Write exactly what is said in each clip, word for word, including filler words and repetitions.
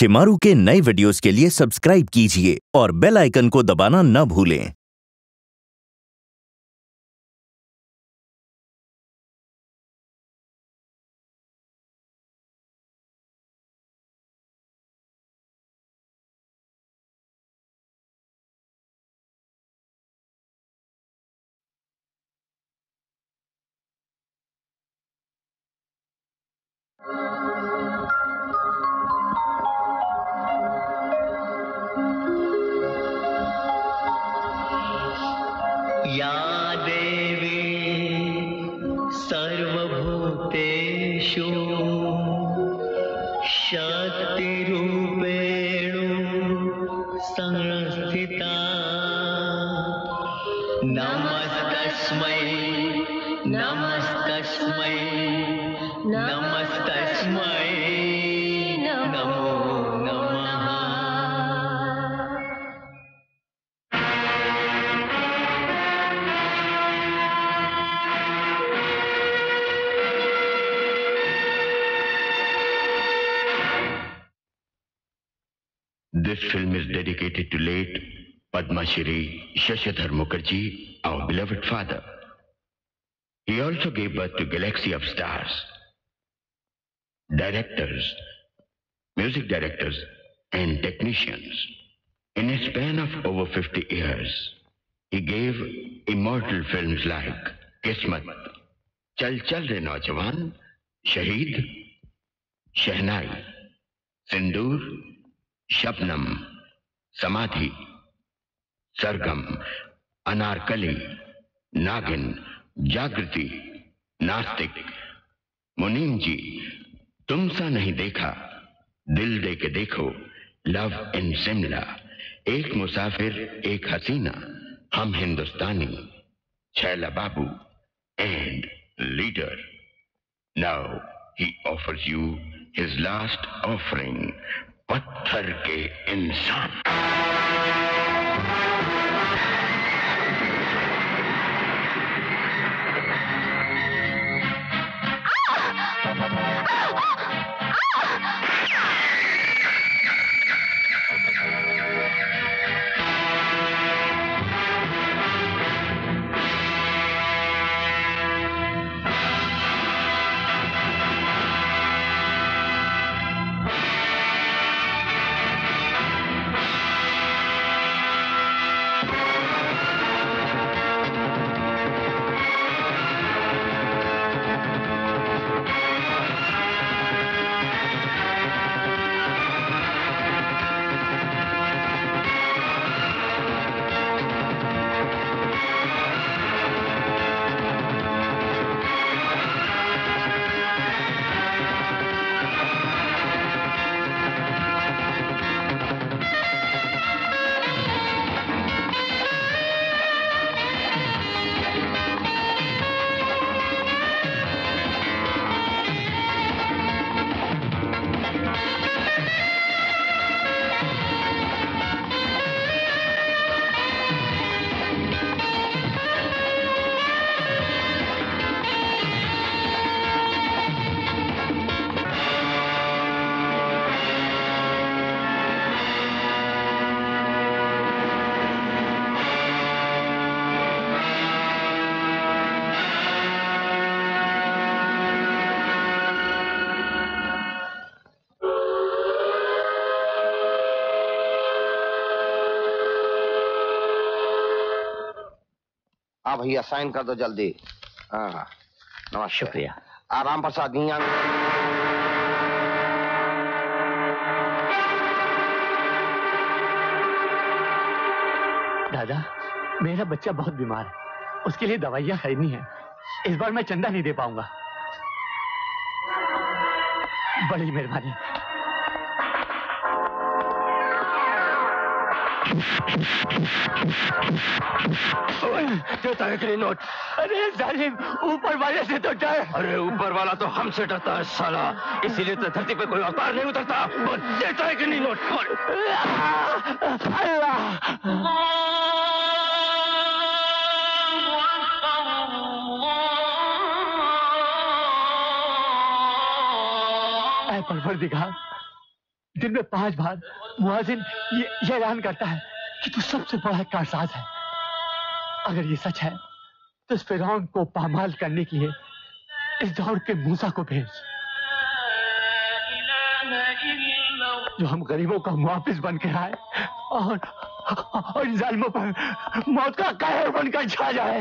शिमारू के नए वीडियोस के लिए सब्सक्राइब कीजिए और बेल आइकन को दबाना न भूलें। या देवी सर्वभूतेषु शक्तिरूपेण संस्थिता नमस्तस्मै नमस्तस्मै नमस्तस्मै नमो नमः। This film is dedicated to late Padma Shri Shashidhar Mukherjee, our beloved father. He also gave birth to galaxy of stars, directors, music directors, and technicians. In a span of over fifty years, he gave immortal films like Kismat, Chal Chal Re Naujawan, Shaheed, Shehnai, Sindoor, Shabnam, समाधि, सरगम, अनारकली, नागिन, जागृति, नास्तिक, मुनीम जी, तुम सा नहीं देखा, दिल दे के देखो, लव इन शिमला, एक मुसाफिर Ek Haseena, Hum Hindustani, Chhaila Babu, and Leader. Now he offers you his last offering. पत्थर के इंसान. हाँ भैया साइन कर दो जल्दी. हाँ हाँ नमस्ते. शुक्रिया. आराम प्रसाद यहाँ. दादा मेरा बच्चा बहुत बीमार है, उसके लिए दवाइयाँ खरीदनी है. इस बार मैं चंदा नहीं दे पाऊंगा. बड़ी मेहरबानी. देता है कि नोट. अरे जालिम, ऊपर वाले से तो डर. अरे ऊपर वाला तो हमसे डरता है साला, इसीलिए तो धरती पे कोई अवतार नहीं उतरता. वो देता है कि नहीं नोट. अल्लाह परवरदिगार दिन में पांच बार मुआजिन ये, ये ऐलान करता है कि तू सबसे बड़ा कारसाज है। अगर ये सच है तो इस फिरौन को पामाल करने के लिए इस दौर के मूसा को भेज, जो हम गरीबों का मुआफिज बन के आए और, और इन जालिमों पर मौत का कहर बनकर छा जाए।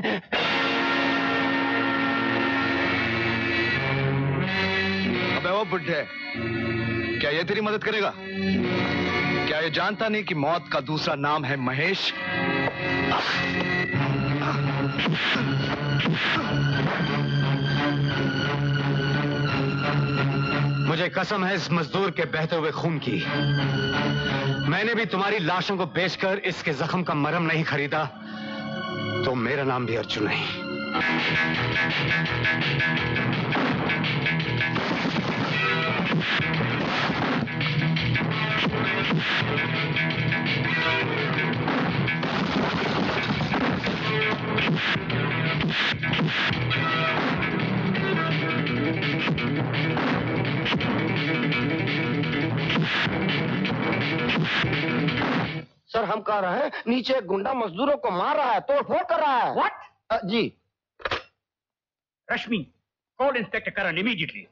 अबे वो बुड्ढे, क्या ये तेरी मदद करेगा? क्या ये जानता नहीं कि मौत का दूसरा नाम है महेश? मुझे कसम है इस मजदूर के बहते हुए खून की। मैंने भी तुम्हारी लाशों को बेचकर इसके जख्म का मरहम नहीं खरीदा, तो मेरा नाम भी अर्जुन नहीं। सर हम कह रहे हैं नीचे एक गुंडा मजदूरों को मार रहा है, तोड़ फोड़ कर रहा है। व्हाट? जी Rashmi, call inspector Karan immediately.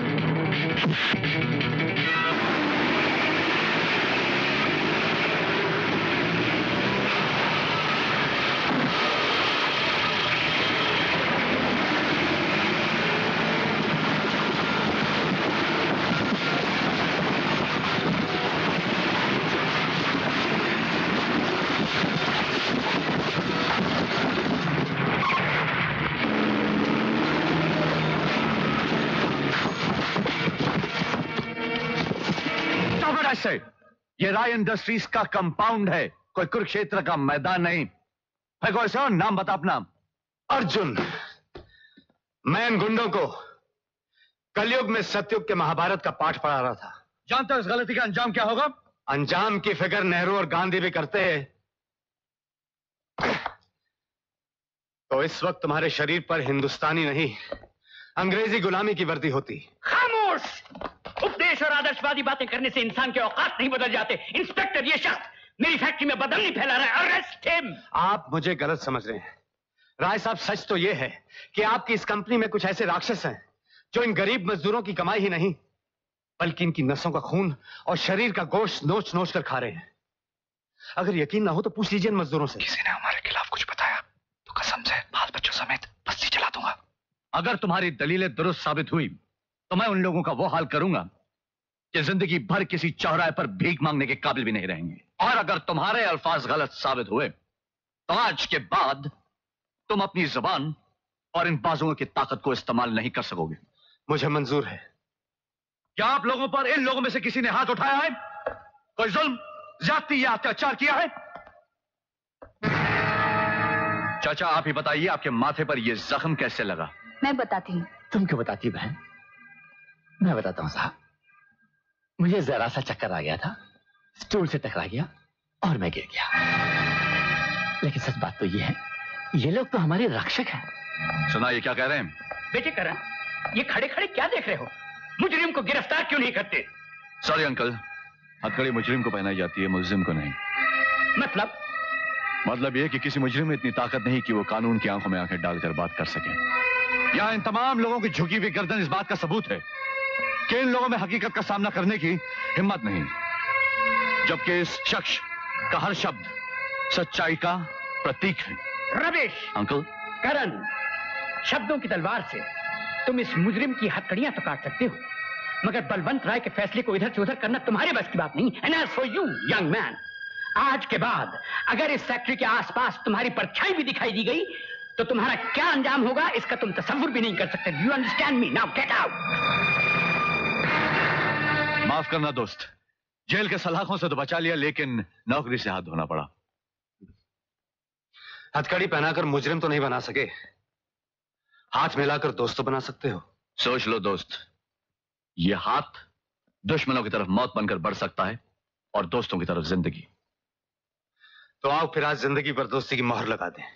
से ये राय इंडस्ट्रीज का कंपाउंड है, कोई कुरुक्षेत्र का मैदान नहीं। फेंको इसे और नाम बता अपना। अर्जुन। मैं इन गुंडों को कलयुग में सतयुग के महाभारत का पाठ पढ़ा रहा था। जानते हो इस गलती का अंजाम क्या होगा? अंजाम की फिक्र नेहरू और गांधी भी करते हैं। तो इस वक्त तुम्हारे शरीर पर हिंदुस्तानी नहीं, अंग्रेजी गुलामी की वर्दी होती। खामोश! उपदेश और आदर्शवादी बातें करने से इंसान के औकात नहीं बदल जाते। इंस्पेक्टर, ये शख्स मेरी फैक्ट्री में बदल नहीं फैला रहा है। Arrest him! आप मुझे गलत समझ रहे हैं। राय साहब, सच तो यह है कि आपकी इस कंपनी में कुछ ऐसे राक्षस हैं जो इन गरीब मजदूरों की कमाई ही नहीं बल्कि इनकी नसों का खून और शरीर का गोश्त नोच नोच कर खा रहे हैं। अगर यकीन ना हो तो पूछ लीजिए इन मजदूरों से। किसी ने हमारे खिलाफ कुछ बताया तो कसम से बाल बच्चों समेत बस्ती चला दूंगा। अगर तुम्हारी दलीलें दुरुस्त साबित हुई तो मैं उन लोगों का वो हाल करूंगा कि जिंदगी भर किसी चौराहे पर भीख मांगने के काबिल भी नहीं रहेंगे। और अगर तुम्हारे अल्फाज गलत साबित हुए तो आज के बाद तुम अपनी जुबान और इन बाजुओं की ताकत को इस्तेमाल नहीं कर सकोगे। मुझे मंजूर है। क्या आप लोगों पर इन लोगों में से किसी ने हाथ उठाया है? कोई जुल्म, ज्यादती या अत्याचार किया है? चाचा, आप ही बताइए, आपके माथे पर यह जख्म कैसे लगा? मैं बताती हूँ। तुम क्यों बताती बहन? मैं बताता हूँ साहब। मुझे जरा सा चक्कर आ गया था, स्टूल से टकरा गया और मैं गिर गया। लेकिन सच बात तो ये है, ये लोग तो हमारे रक्षक हैं। सुना ये क्या कह रहे हैं? बेटे करण, ये खड़े खड़े क्या देख रहे हो? मुजरिम को गिरफ्तार क्यों नहीं करते? सॉरी अंकल, हथकड़ी मुजरिम को पहनाई जाती है, मुलजिम को नहीं। मतलब? मतलब ये कि किसी मुजरिम में इतनी ताकत नहीं कि वो कानून की आंखों में आंखें डालकर बात कर सके। यहाँ इन तमाम लोगों की झुकी हुई गर्दन इस बात का सबूत है कि इन लोगों में हकीकत का सामना करने की हिम्मत नहीं, जबकि इस शख्स का हर शब्द सच्चाई का प्रतीक है। रमेश! अंकल। करण, शब्दों की तलवार से तुम इस मुजरिम की हथकड़ियां तो काट सकते हो, मगर बलवंत राय के फैसले को इधर से उधर करना तुम्हारे बस की बात नहीं। And as for you young man, आज के बाद अगर इस फैक्ट्री के आसपास तुम्हारी परछाई भी दिखाई दी गई तो तुम्हारा क्या अंजाम होगा इसका तुम तसव्वुर भी नहीं कर सकते। You understand me? Now get out. माफ करना दोस्त, जेल के सलाखों से तो बचा लिया, लेकिन नौकरी से हाथ धोना पड़ा। हथकड़ी पहनाकर मुजरिम तो नहीं बना सके, हाथ मिलाकर दोस्त तो बना सकते हो। सोच लो दोस्त, ये हाथ दुश्मनों की तरफ मौत बनकर बढ़ सकता है और दोस्तों की तरफ जिंदगी। तो आओ फिर आज जिंदगी पर दोस्ती की मोहर लगा दें।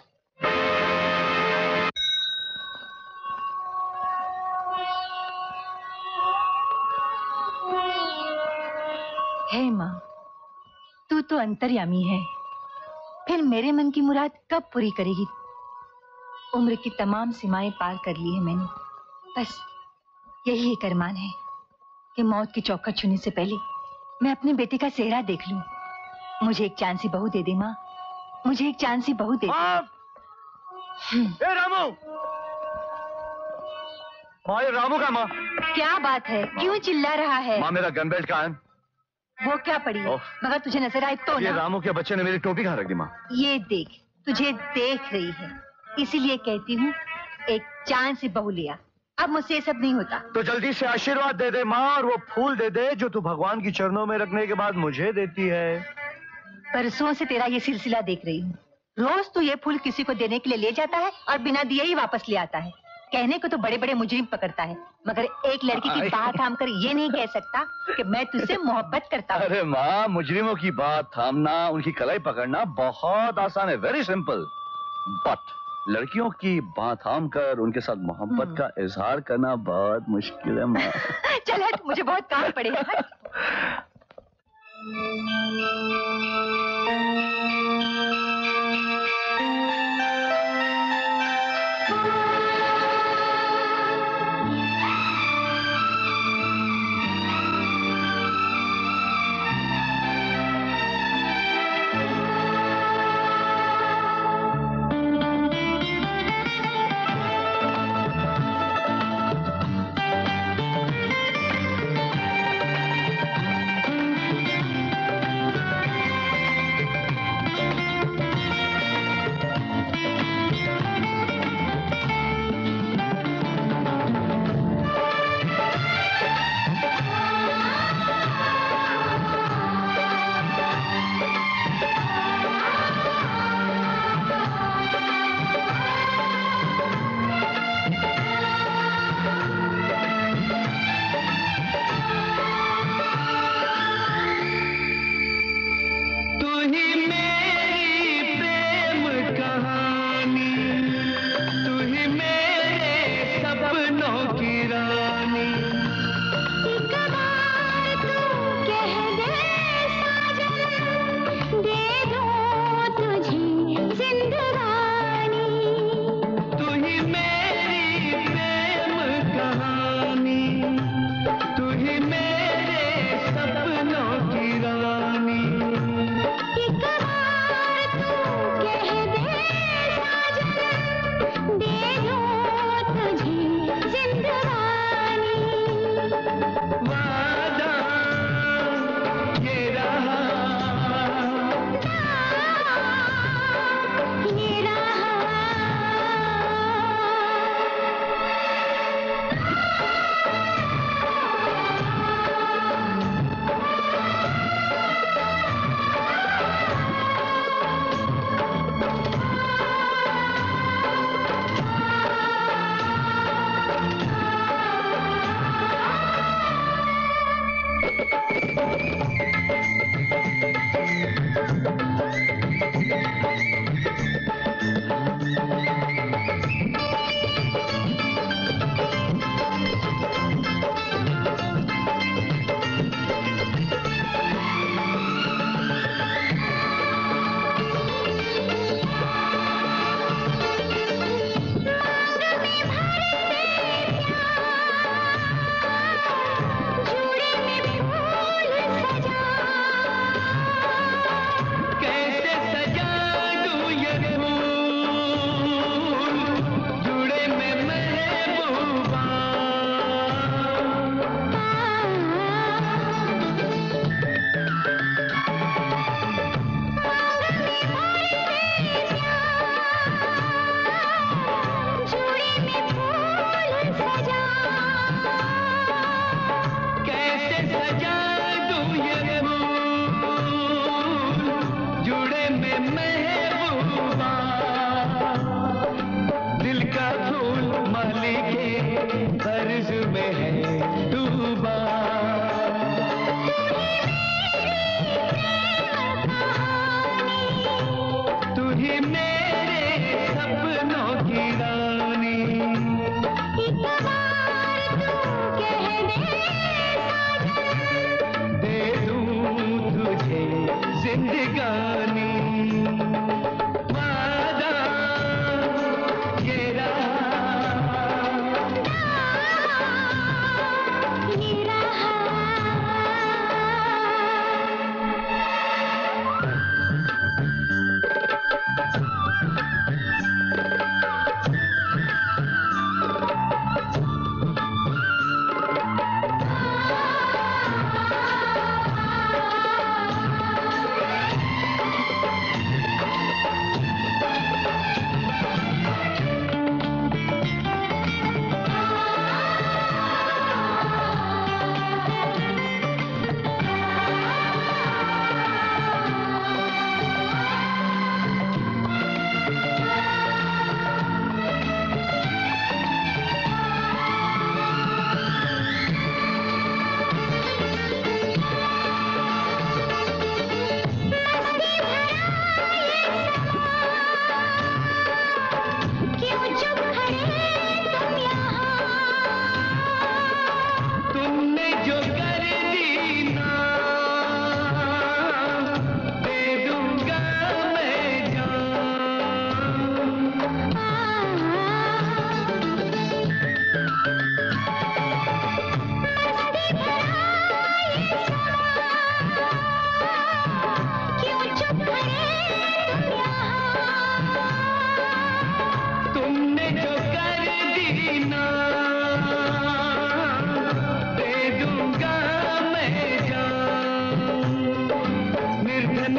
है है माँ, तू तो अंतर्यामी है, फिर मेरे मन की मुराद कब पूरी करेगी? उम्र की तमाम सीमाएं पार कर ली है मैंने, बस यही एक अरमान है कि मौत की चौखट छूने से पहले मैं अपने बेटे का चेहरा देख लूं। मुझे एक चांसी बहू दे दे माँ, मुझे एक चांसी बहू दे दे। ए रामू, माँ ये रामू का माँ। क्या बात है, क्यों चिल्ला रहा है? माँ मेरा गन बेल्ट कहाँ है? वो क्या पड़ी है? मगर तुझे नजर आए तो ये ना। रामू के बच्चे ने मेरी टोपी कहाँ रख दी माँ? ये देख, तुझे देख रही है, इसीलिए कहती हूँ एक चांसी बहू लिया। अब मुझसे ये सब नहीं होता। तो जल्दी से आशीर्वाद दे दे माँ, और वो फूल दे दे जो तू भगवान की चरणों में रखने के बाद मुझे देती है। परसों से तेरा ये सिलसिला देख रही हूँ। रोज तू ये फूल किसी को देने के लिए ले जाता है और बिना दिए ही वापस ले आता है। कहने को तो बड़े बड़े मुजरिम पकड़ता है, मगर एक लड़की की बात थाम कर ये नहीं कह सकता कि मैं तुझसे मोहब्बत करता हूँ। अरे माँ, मुजरिमों की बात थामना, उनकी कलाई पकड़ना बहुत आसान है, वेरी सिंपल। बट लड़कियों की बात थाम कर उनके साथ मोहब्बत का इजहार करना बहुत मुश्किल है माँ। चल हट, मुझे बहुत काम पड़े हैं।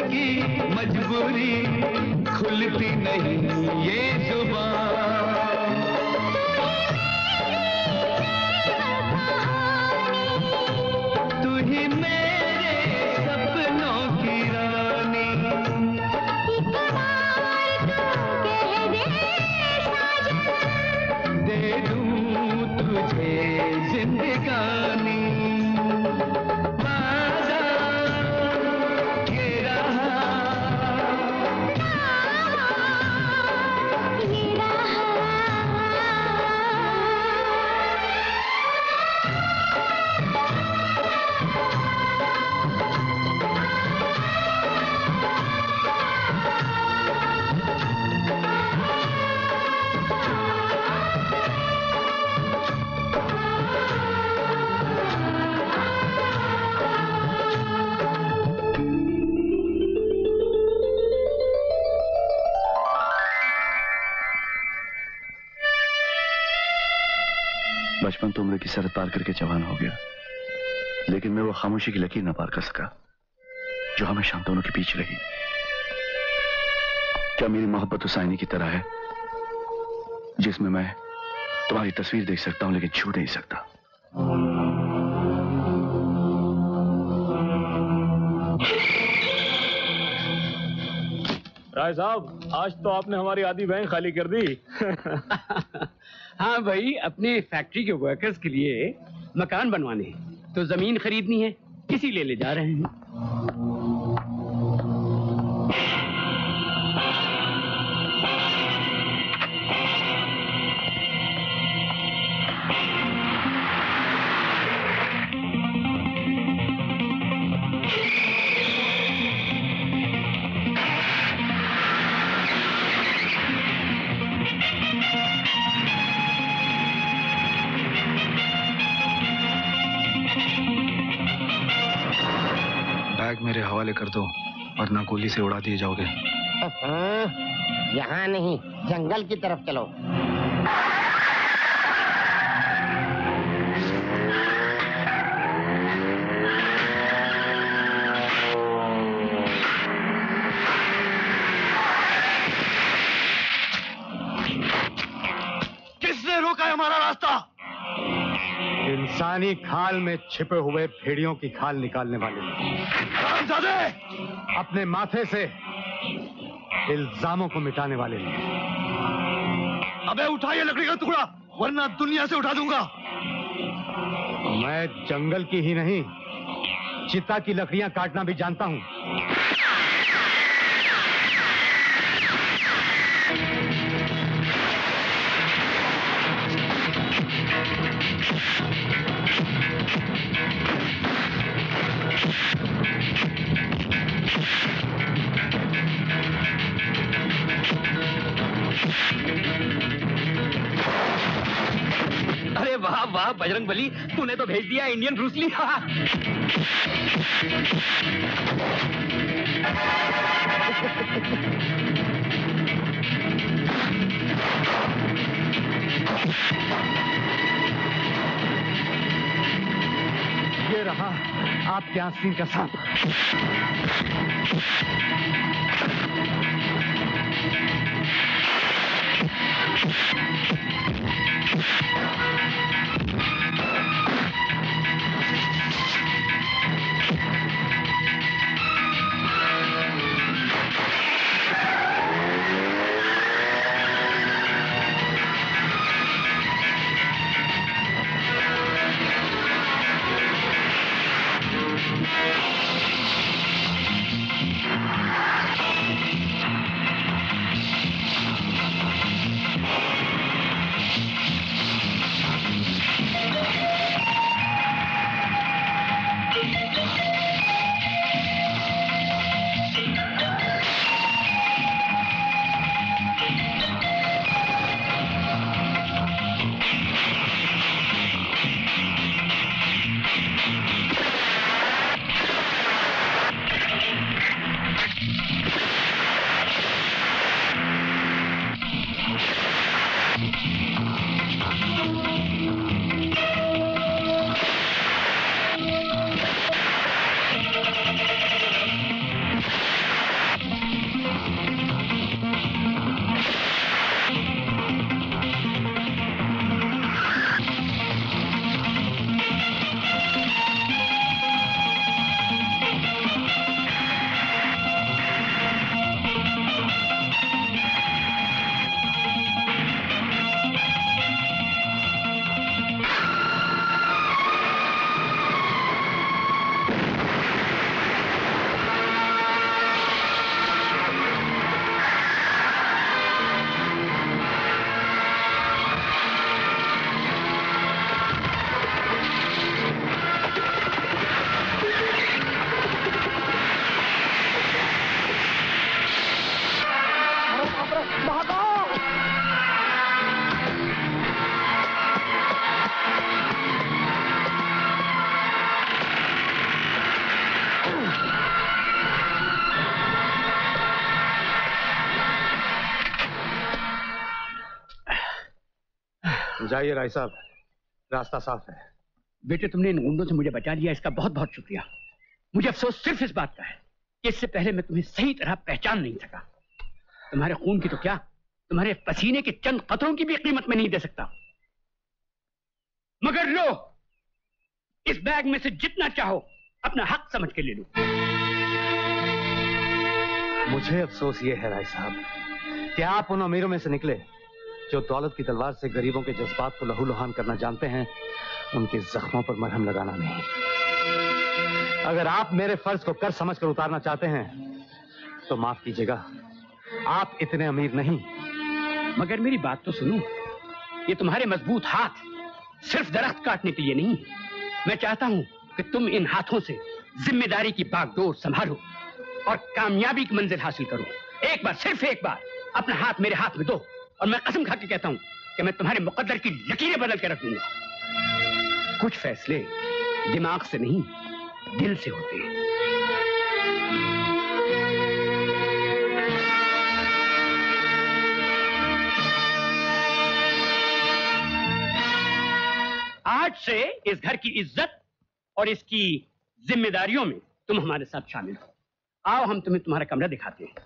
की मजबूरी खुलती नहीं ये जुबान। तू ही मेरे सपनों की रानी, दे दूं तुझे जिंदगानी। बचपन तो उम्र की सरहद पार करके जवान हो गया, लेकिन मैं वो खामोशी की लकीर ना पार कर सका जो हमेशा हम दोनों के बीच रही। क्या मेरी मोहब्बत उस आईने की तरह है जिसमें मैं तुम्हारी तस्वीर देख सकता हूं लेकिन छू नहीं सकता? राय साहब, आज तो आपने हमारी आधी बैंक खाली कर दी। हाँ भाई, अपने फैक्ट्री के वर्कर्स के लिए मकान बनवाने हैं, तो जमीन खरीदनी है, इसीलिए ले जा रहे हैं। मेरे हवाले कर दो वरना गोली से उड़ा दिए जाओगे। यहाँ नहीं, जंगल की तरफ चलो। किसने रोका है हमारा रास्ता? इंसानी खाल में छिपे हुए भेड़ियों की खाल निकालने वाले हरामजादे, अपने माथे से इल्जामों को मिटाने वाले। अबे उठाइए लकड़ी का टुकड़ा वरना दुनिया से उठा दूंगा। मैं जंगल की ही नहीं, चिता की लकड़ियां काटना भी जानता हूं। अरे वाह वाह बजरंग बली, तूने तो भेज दिया इंडियन ब्रूस ली। ये रहा आपके आस्तीन का सांप। जाइए राय साहब, रास्ता साफ है। बेटे, तुमने इन गुंडों से मुझे बचा लिया, इसका बहुत बहुत शुक्रिया। मुझे अफसोस सिर्फ इस बात का है कि इससे पहले मैं तुम्हें सही तरह पहचान नहीं सका। तुम्हारे खून की तो क्या, तुम्हारे पसीने के चंद कतरों की भी कीमत में नहीं दे सकता। मगर लो, इस बैग में से जितना चाहो अपना हक समझ के ले लो। मुझे अफसोस ये है राय साहब कि आप उन अमीरों में से निकले जो दौलत की तलवार से गरीबों के जज्बात को लहूलुहान करना जानते हैं, उनके जख्मों पर मरहम लगाना नहीं। अगर आप मेरे फर्ज को कर समझकर उतारना चाहते हैं तो माफ कीजिएगा, आप इतने अमीर नहीं। मगर मेरी बात तो सुनो, ये तुम्हारे मजबूत हाथ सिर्फ दरख्त काटने के लिए नहीं। मैं चाहता हूं कि तुम इन हाथों से जिम्मेदारी की बागडोर संभालो और कामयाबी की मंजिल हासिल करो। एक बार, सिर्फ एक बार अपना हाथ मेरे हाथ में दो और मैं कसम खा के कहता हूं कि मैं तुम्हारे मुकद्दर की लकीरें बदल के रख दूंगा। कुछ फैसले दिमाग से नहीं, दिल से होते हैं। आज से इस घर की इज्जत और इसकी जिम्मेदारियों में तुम हमारे साथ शामिल हो। आओ, हम तुम्हें तुम्हारा कमरा दिखाते हैं।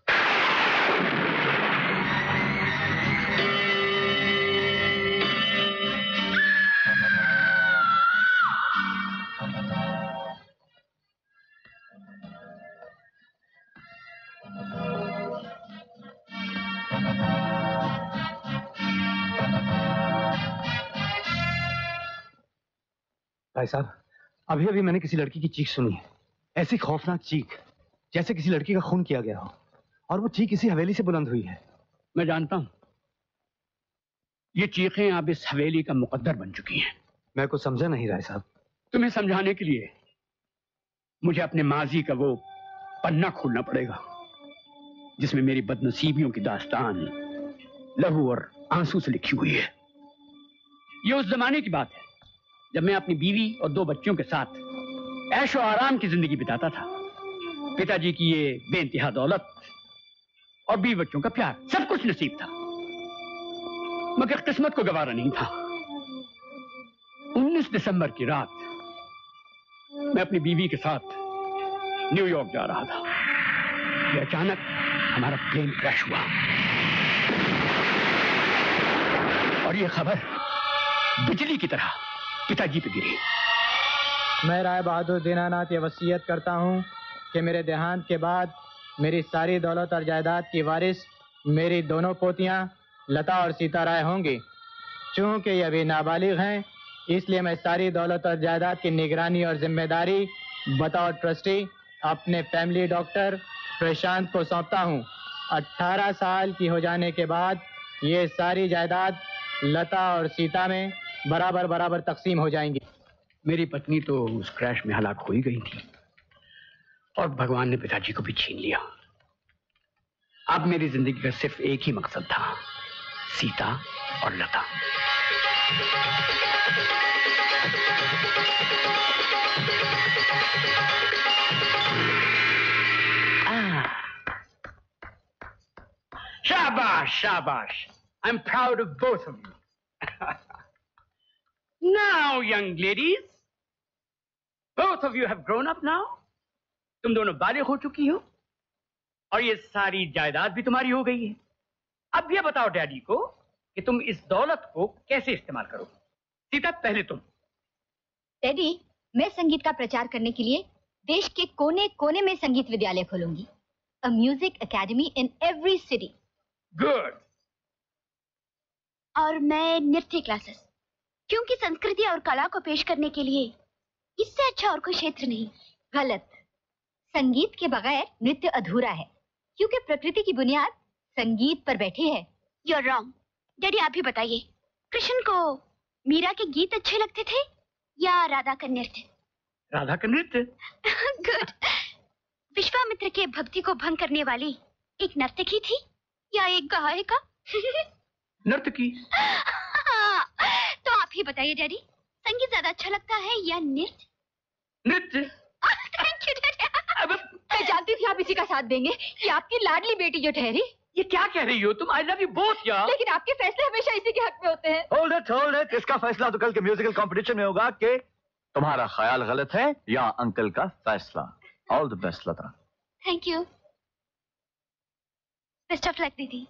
भाई साहब, अभी अभी मैंने किसी लड़की की चीख सुनी है, ऐसी खौफनाक चीख जैसे किसी लड़की का खून किया गया हो, और वो चीख इसी हवेली से बुलंद हुई है। मैं जानता हूं, ये चीखें अब इस हवेली का मुकद्दर बन चुकी हैं। मैं कुछ समझा नहीं राय साहब। तुम्हें समझाने के लिए मुझे अपने माजी का वो पन्ना खोलना पड़ेगा जिसमें मेरी बदनसीबियों की दास्तान लहू और आंसू से लिखी हुई है। ये उस जमाने की बात है जब मैं अपनी बीवी और दो बच्चों के साथ ऐशो आराम की जिंदगी बिताता था। पिताजी की ये बेइंतहा दौलत और बीवी बच्चों का प्यार, सब कुछ नसीब था, मगर किस्मत को गवारा नहीं था। उन्नीस दिसंबर की रात मैं अपनी बीवी के साथ न्यूयॉर्क जा रहा था कि अचानक हमारा प्लेन क्रैश हुआ और ये खबर बिजली की तरह पिताजी पे गिरी। मैं राय बहादुर दीनानाथ ये वसीयत करता हूँ कि मेरे देहांत के बाद मेरी सारी दौलत और जायदाद की वारिस मेरी दोनों पोतियाँ लता और सीता राय होंगी। चूँकि ये अभी नाबालिग हैं, इसलिए मैं सारी दौलत और जायदाद की निगरानी और जिम्मेदारी बतौर ट्रस्टी अपने फैमिली डॉक्टर प्रशांत को सौंपता हूँ। अट्ठारह साल की हो जाने के बाद ये सारी जायदाद लता और सीता में बराबर बराबर तकसीम हो जाएंगी। मेरी पत्नी तो उस क्रैश में हलाक हो ही गई थी और भगवान ने पिताजी को भी छीन लिया। अब मेरी जिंदगी का सिर्फ एक ही मकसद था, सीता और लता। शाबाश शाबाश, I am proud of both of you. Now, young ladies, both of you have grown up now. तुम दोनों बालिग हो चुकी हो और ये सारी जायदाद भी तुम्हारी हो गई है। अब ये बताओ डैडी को कि तुम इस दौलत को कैसे इस्तेमाल करोगे। सीता, पहले तुम। डैडी, मैं संगीत का प्रचार करने के लिए देश के कोने कोने में संगीत विद्यालय खोलूंगी। A music academy in every city. Good. और मैं नृत्य क्लासेस, क्योंकि संस्कृति और कला को पेश करने के लिए इससे अच्छा और कोई क्षेत्र नहीं। गलत। संगीत के बगैर नृत्य अधूरा है, क्योंकि प्रकृति की बुनियाद संगीत पर बैठी है। You're wrong. डैडी, आप ही बताइए, कृष्ण को मीरा के गीत अच्छे लगते थे या राधा का नृत्य? राधा का नृत्य। गुड। विश्वामित्र के भक्ति को भंग करने वाली एक नर्तकी थी या एक गायिका? नर्तकी। तो आप ही बताइए डैडी, संगीत ज्यादा अच्छा लगता है या नृत्य? नृत्य। Thank you daddy. मैं जानती थी आप इसी का साथ देंगे कि आपकी लाडली बेटी जो ठहरी ये क्या कह रही हो तुम? आई लव यू बोथ यार। लेकिन आपके फैसले हमेशा इसी के हक में होते हैं। होल्ड इट होल्ड इट, इसका फैसला तो कल के म्यूजिकल कंपटीशन में होगा कि तुम्हारा ख्याल गलत है या अंकल का फैसला। All the best Lata. Thank you. Best of luck दीदी।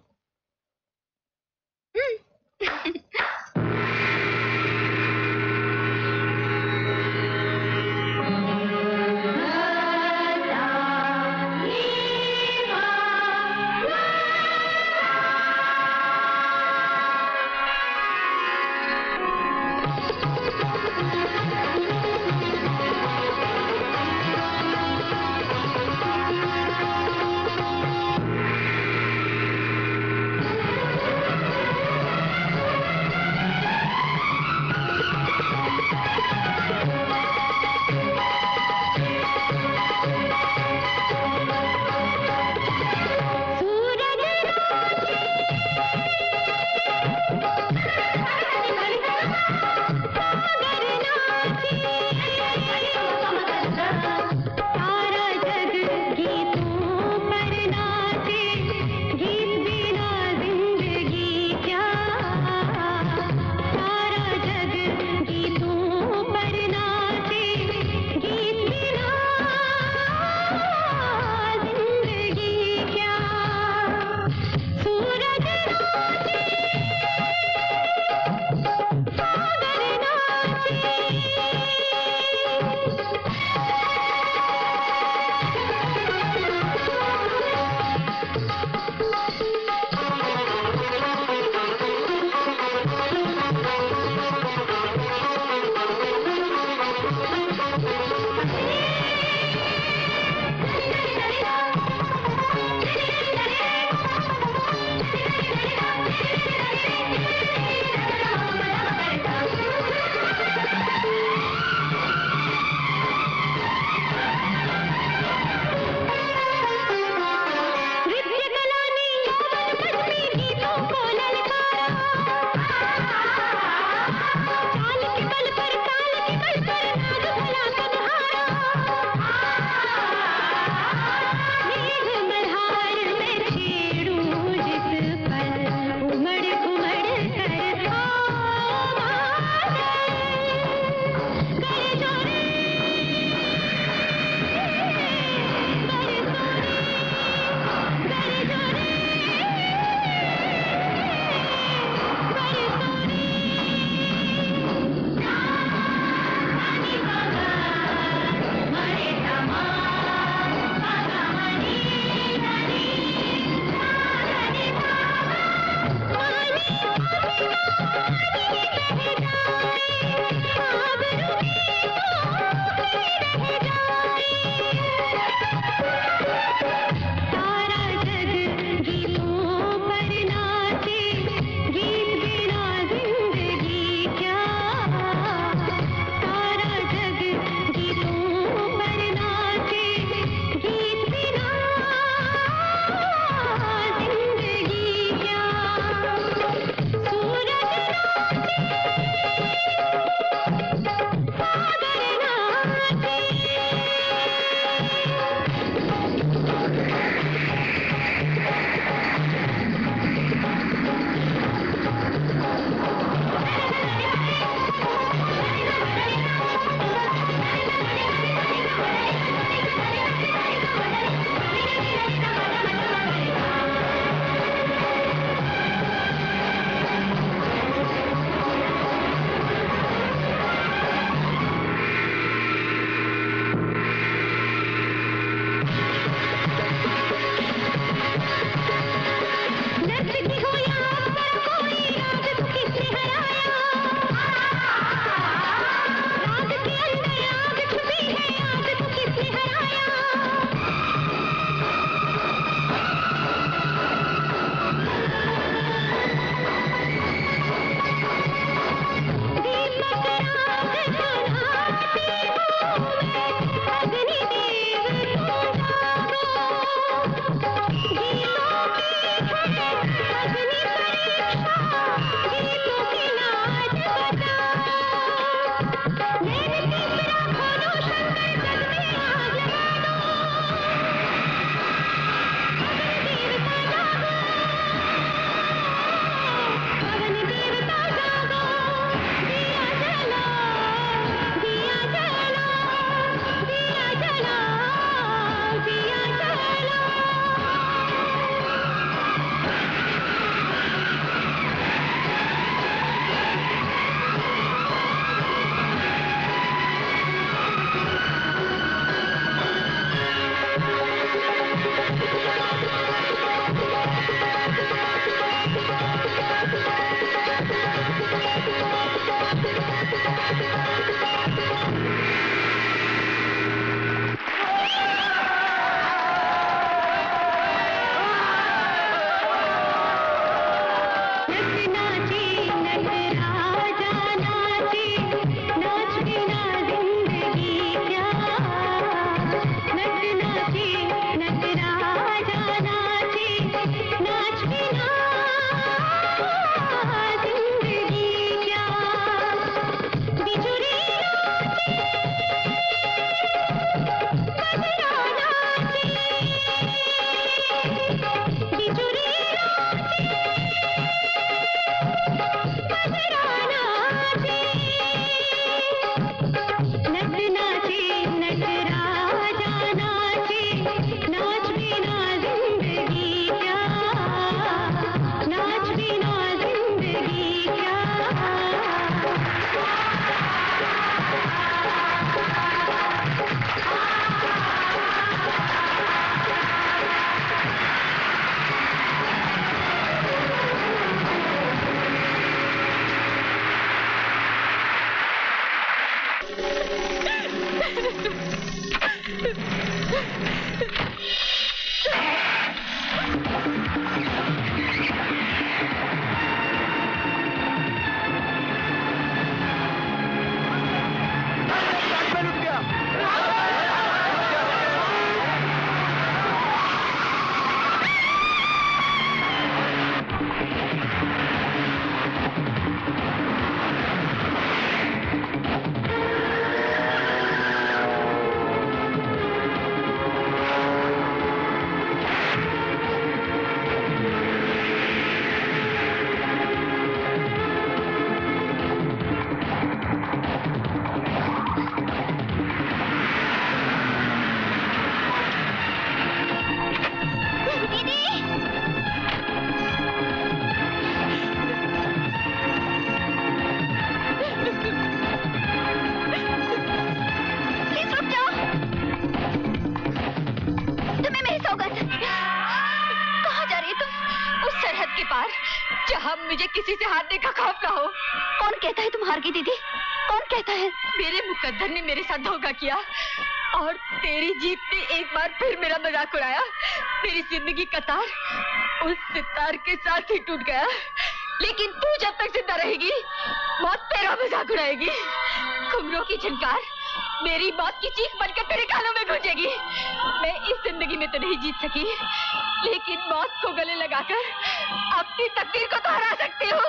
पार, जहाँ मुझे किसी से हारने का खौफ ना हो। कौन कहता है तुम हार गई दीदी? कौन कहता है? मेरे मुकद्दर ने मेरे साथ धोखा किया और तेरी जीत ने एक बार फिर मेरा मजाक उड़ाया। मेरी जिंदगी का तार उस सितार के साथ ही टूट गया। लेकिन तू जब तक जिंदा रहेगी, मौत तेरा मजाक उड़ाएगी। घुंघरू की झनकार मेरी मौत की चीख बनकर तेरे कानों में गूंजेगी। मैं इस जिंदगी में तो नहीं जीत सकी, लेकिन मौत को गले लगाकर अपनी तकदीर को तो हरा सकती हूँ।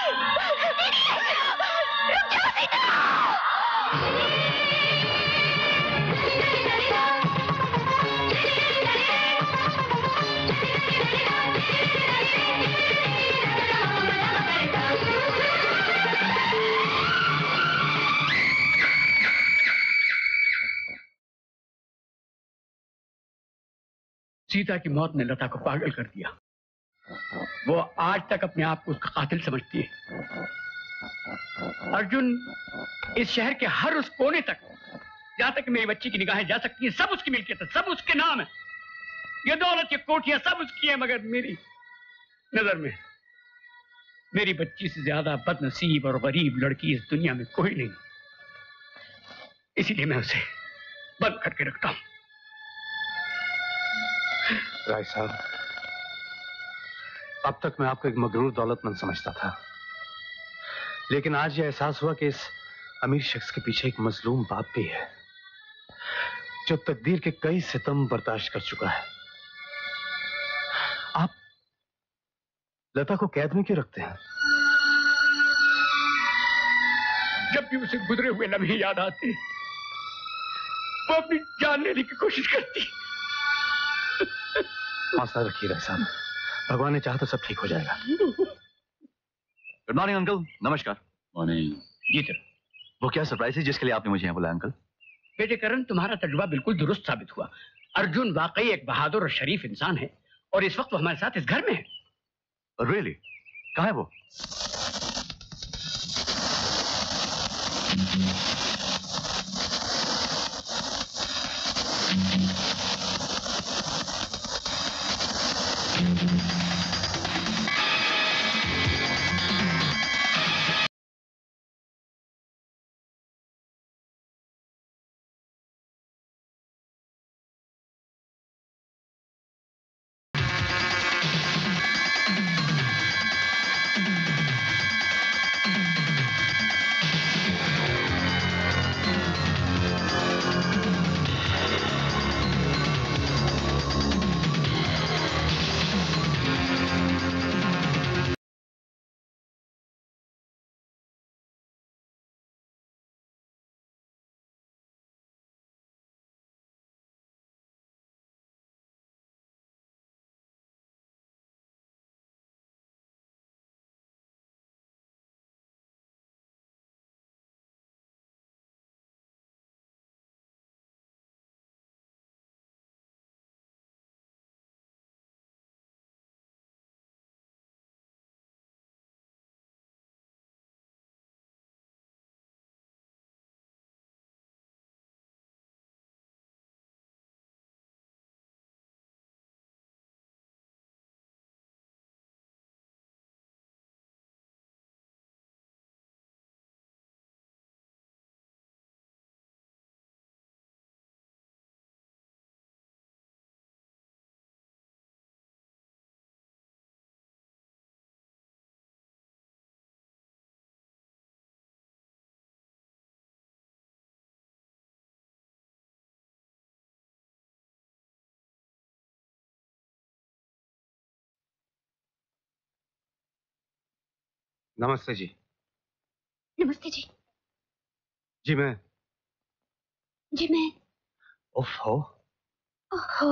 रुक जाओ सीता! सीता की मौत ने लता को पागल कर दिया। वो आज तक अपने आप को उसका कातिल समझती है। अर्जुन इस शहर के हर उस कोने तक, जहां तक मेरी बच्ची की निगाहें जा सकती हैं, सब उसकी मिल्कियत है, सब उसके नाम है। ये दौलत, ये कोठियां सब उसकी है, मगर मेरी नजर में मेरी बच्ची से ज्यादा बदनसीब और गरीब लड़की इस दुनिया में कोई नहीं। इसीलिए मैं उसे बंद करके रखता हूं। राय साहब, अब तक मैं आपको एक मगरूर दौलतमंद समझता था, लेकिन आज यह एहसास हुआ कि इस अमीर शख्स के पीछे एक मजलूम बाप भी है, जो तकदीर के कई सितम बर्दाश्त कर चुका है। आप लता को कैद में क्यों रखते हैं? जब भी उसे गुजरे हुए लम्हे याद आते, वो अपनी जान लेने की कोशिश करती। हौसला रखिए राय साहब, भगवान ने चाहा तो सब ठीक हो जाएगा। Good morning uncle. नमस्कार। मॉर्निंग। जी सर। वो क्या सरप्राइज है जिसके लिए आपने मुझे यहाँ बुलाया अंकल? बेटे करण, तुम्हारा तजुर्बा बिल्कुल दुरुस्त साबित हुआ। अर्जुन वाकई एक बहादुर और शरीफ इंसान है और इस वक्त वो हमारे साथ इस घर में है। रियली? कहाँ है वो? नमस्ते जी। नमस्ते जी। जी मैं जी मैं उफ हो ओहो।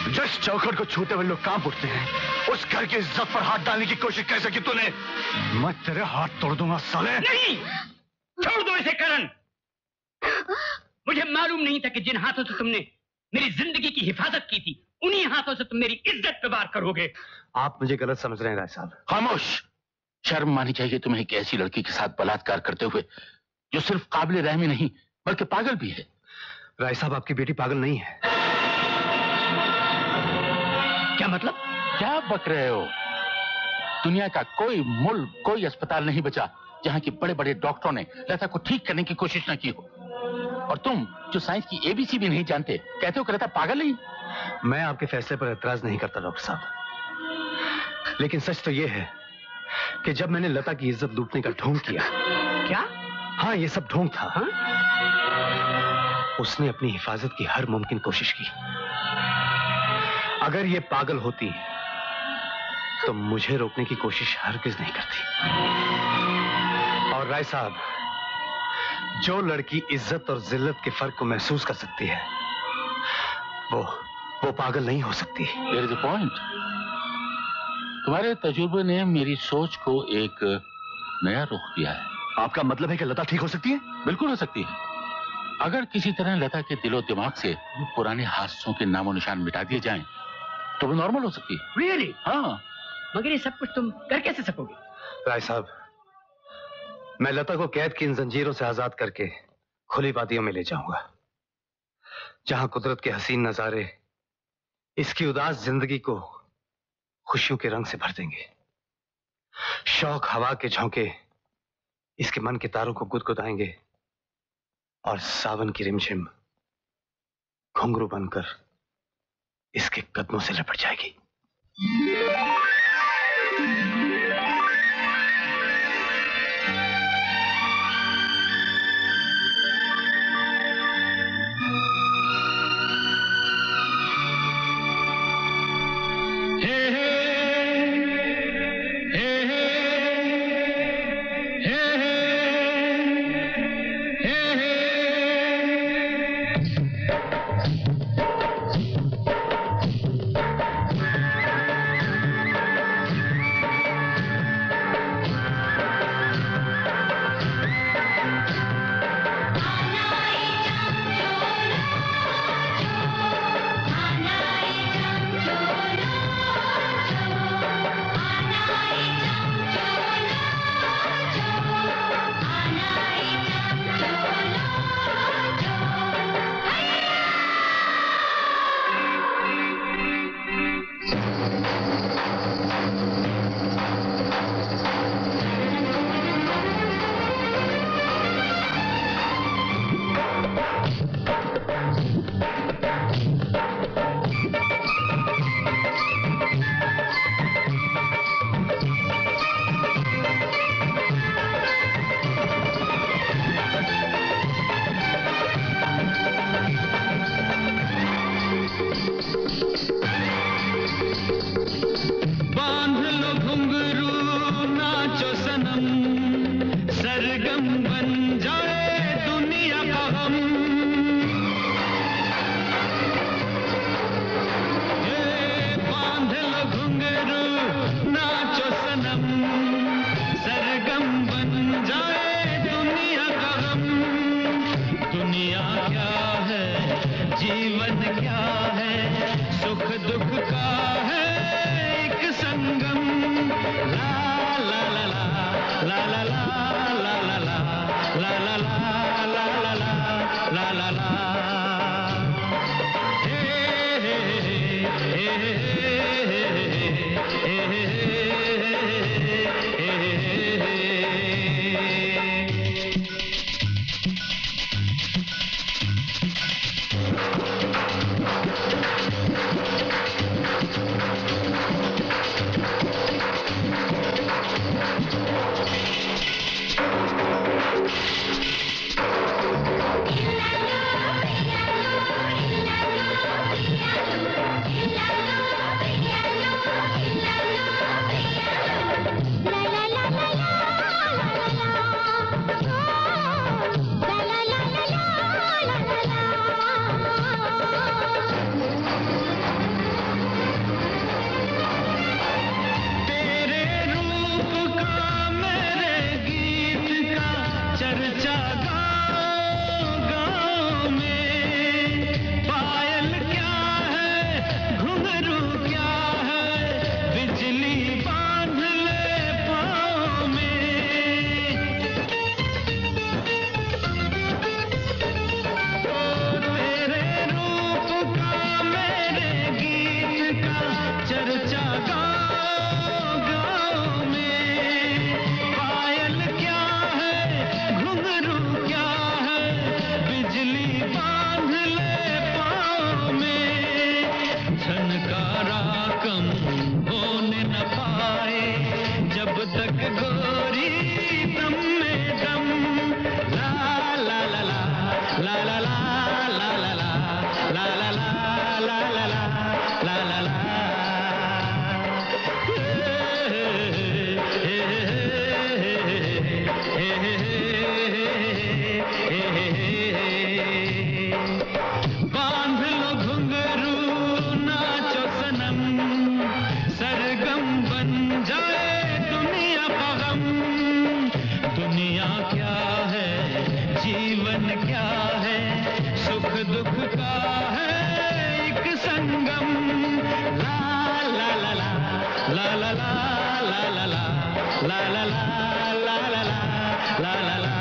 जिस चौखट को छूते हुए लोग कांप उठते हैं, उस घर की इज्जत पर हाथ डालने की कोशिश कैसे की तूने? मैं तेरे हाथ तोड़ दूंगा साले। नहीं, छोड़ दो इसे करण। मुझे मालूम नहीं था कि जिन हाथों से तुमने मेरी जिंदगी की हिफाजत की थी, उन्हीं हाथों से तुम मेरी इज्जत पे वार करोगे। आप मुझे गलत समझ रहे हैं राय साहब। खामोश। शर्म मानी चाहिए तुम्हें एक ऐसी लड़की के साथ बलात्कार करते हुए जो सिर्फ काबिल रहमी नहीं बल्कि पागल भी है। राय साहब, आपकी बेटी पागल नहीं है। क्या मतलब? क्या बक रहे हो? दुनिया का कोई मुल्क, कोई अस्पताल नहीं बचा जहां की बड़े बड़े डॉक्टरों ने लता को ठीक करने की कोशिश न की हो। और तुम जो साइंस की एबीसी भी नहीं जानते कहते हो कि लता पागल नहीं। मैं आपके फैसले पर एतराज नहीं करता डॉक्टर साहब, लेकिन सच तो यह है कि जब मैंने लता की इज्जत लूटने का ढोंग किया। क्या? हाँ, ये सब ढोंग था। हाँ? उसने अपनी हिफाजत की हर मुमकिन कोशिश की। अगर ये पागल होती तो मुझे रोकने की कोशिश हरगिज नहीं करती। और राय साहब, जो लड़की इज्जत और जिल्लत के फर्क को महसूस कर सकती है, वो वो पागल नहीं हो सकती। There is a point. तुम्हारे तजुर्बे ने मेरी सोच को एक नया रुख दिया है। आपका मतलब है कि लता ठीक हो सकती है? बिल्कुल हो सकती है। अगर किसी तरह लता के दिलो दिमाग से पुराने हादसों के नामो निशान मिटा दिए जाएं, तो वो नॉर्मल हो सकती है। Really? हाँ। मगर ये सब कुछ तुम कर कैसे सकोगे? राय साहब, मैं लता को कैद की इन जंजीरों से आजाद करके खुली वादियों में ले जाऊंगा, जहां कुदरत के हसीन नजारे इसकी उदास जिंदगी को खुशियों के रंग से भर देंगे। शौक हवा के झोंके इसके मन के तारों को गुदगुदाएंगे और सावन की रिमझिम घुंघरू बनकर इसके कदमों से लपट जाएगी। सनम, सरगम बन जाए दुनिया का गम। दुनिया क्या है, जीवन क्या है, सुख दुख का है एक संगम। ला ला ला ला ला ला ला ला ला ला ला ला ला ला ला ला ला ला।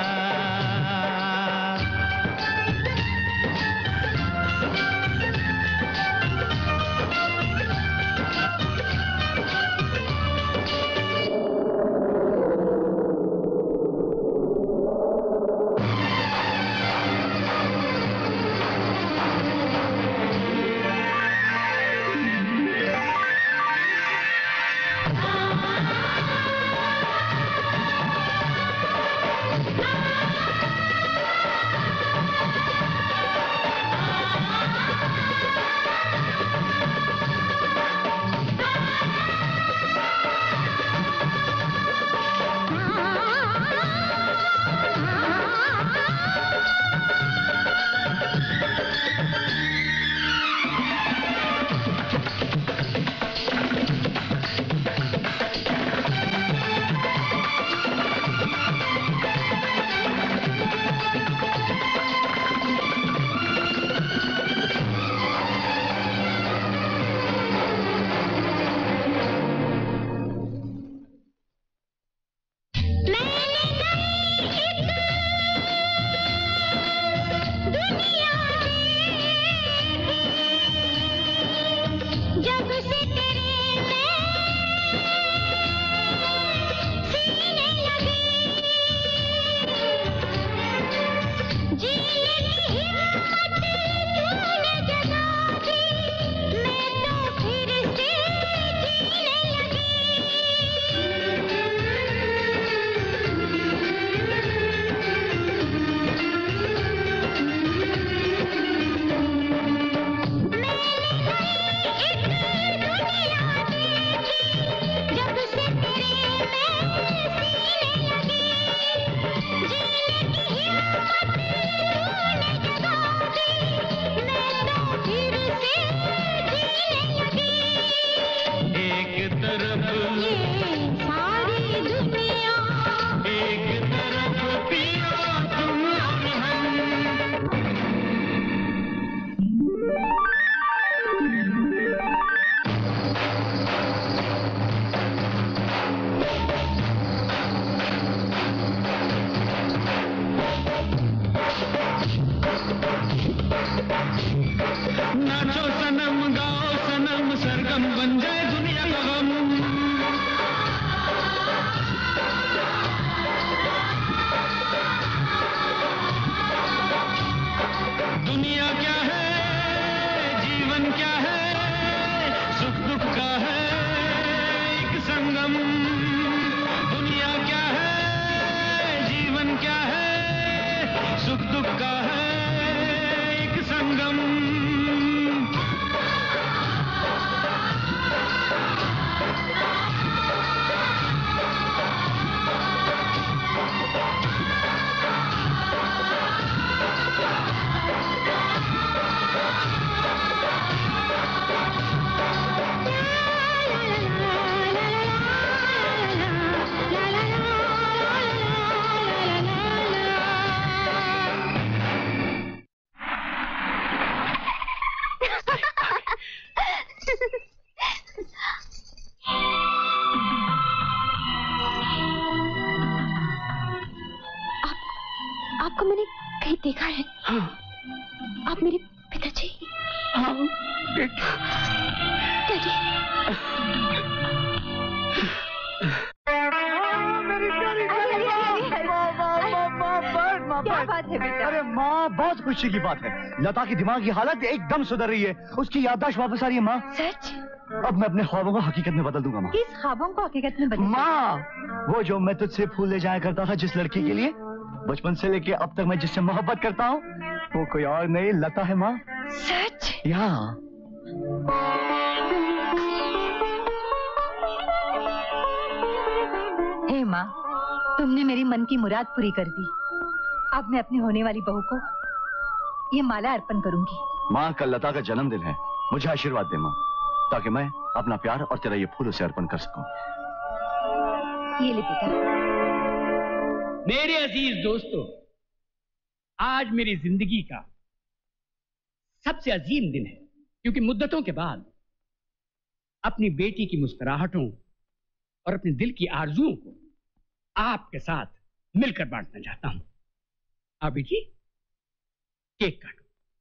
आपको मैंने कहीं देखा है? हाँ। आप मेरे पिताजी? हाँ। डैडी। क्या बात है बेटा? अरे माँ, बहुत खुशी की बात है। लता की दिमाग की हालत एकदम सुधर रही है। उसकी याददाश्त वापस आ रही है माँ। सच? अब मैं अपने ख्वाबों को हकीकत में बदल दूंगा माँ। किस ख्वाबों को हकीकत में बदल? माँ, वो जो मैं तुझसे फूल ले जाया करता था जिस लड़की के लिए, बचपन से लेके अब तक मैं जिससे मोहब्बत करता हूँ, वो कोई और नहीं लता है माँ। सच? या। हे माँ, तुमने मेरी मन की मुराद पूरी कर दी। अब मैं अपनी होने वाली बहू को ये माला अर्पण करूंगी। माँ, कल लता का जन्मदिन है, मुझे आशीर्वाद दे माँ। ताकि मैं अपना प्यार और तेरा ये फूल उसे अर्पण कर सकूं। ये ले बेटा। मेरे अजीज दोस्तों, आज मेरी जिंदगी का सबसे अजीम दिन है, क्योंकि मुद्दतों के बाद अपनी बेटी की मुस्कुराहटों और अपने दिल की आरजुओं को आपके साथ मिलकर बांटना चाहता हूं। आप बेटी केक काटो।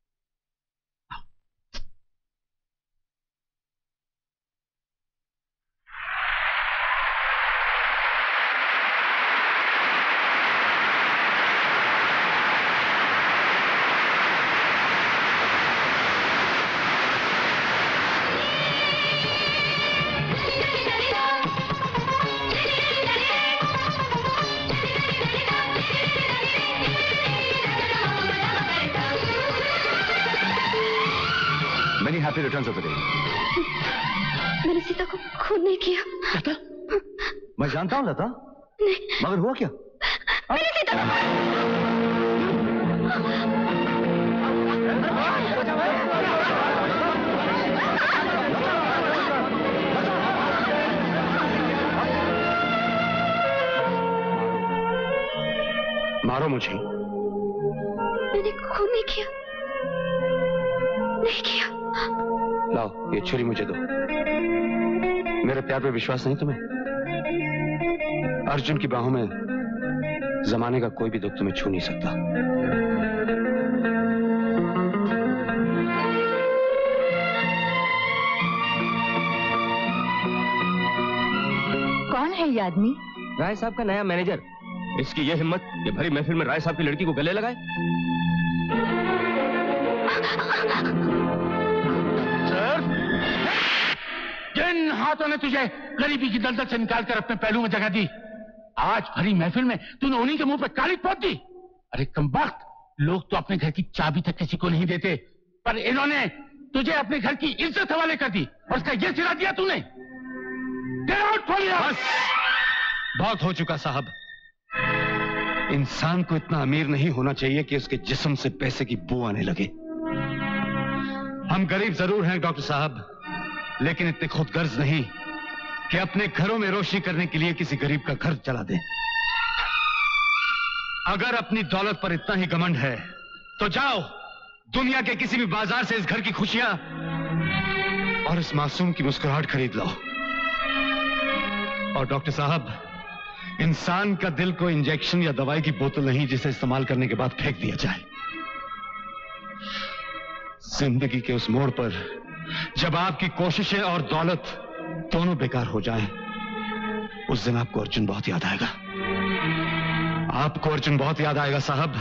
Happy returns of the day. मैंने सीता को खून नहीं किया। लता, मैं जानता हूं लता। नहीं। मगर हुआ क्या? मैंने सीता को मारो मुझे। मैंने खून नहीं किया, नहीं किया। लाओ ये छुरी मुझे दो। मेरे प्यार पे विश्वास नहीं तुम्हें? अर्जुन की बाहों में जमाने का कोई भी दुख तुम्हें छू नहीं सकता। कौन है ये आदमी? राय साहब का नया मैनेजर। इसकी ये हिम्मत कि भरी महफिल में राय साहब की लड़की को गले लगाए। सर, जिन हाथों ने तुझे गरीबी की दलदल से निकाल कर अपने पहलू में जगह दी, आज भरी महफिल में तूने उन्हीं के मुंह पर कालिक पोत दी। अरे कमबख्त, लोग तो अपने घर की चाबी तक किसी को नहीं देते, पर इन्होंने तुझे अपने घर की इज्जत हवाले कर दी और उसका ये सिला दिया तूने। बस, बहुत हो चुका साहब। इंसान को इतना अमीर नहीं होना चाहिए कि उसके जिस्म से पैसे की बू आने लगे। हम गरीब जरूर हैं डॉक्टर साहब, लेकिन इतने खुदगर्ज नहीं कि अपने घरों में रोशनी करने के लिए किसी गरीब का घर जला दें। अगर अपनी दौलत पर इतना ही घमंड है तो जाओ दुनिया के किसी भी बाजार से इस घर की खुशियां और इस मासूम की मुस्कुराहट खरीद लो। और डॉक्टर साहब, इंसान का दिल कोई इंजेक्शन या दवाई की बोतल नहीं जिसे इस्तेमाल करने के बाद फेंक दिया जाए। जिंदगी के उस मोड़ पर जब आपकी कोशिशें और दौलत दोनों बेकार हो जाएं, उस दिन आपको अर्जुन बहुत याद आएगा। आपको अर्जुन बहुत याद आएगा साहब।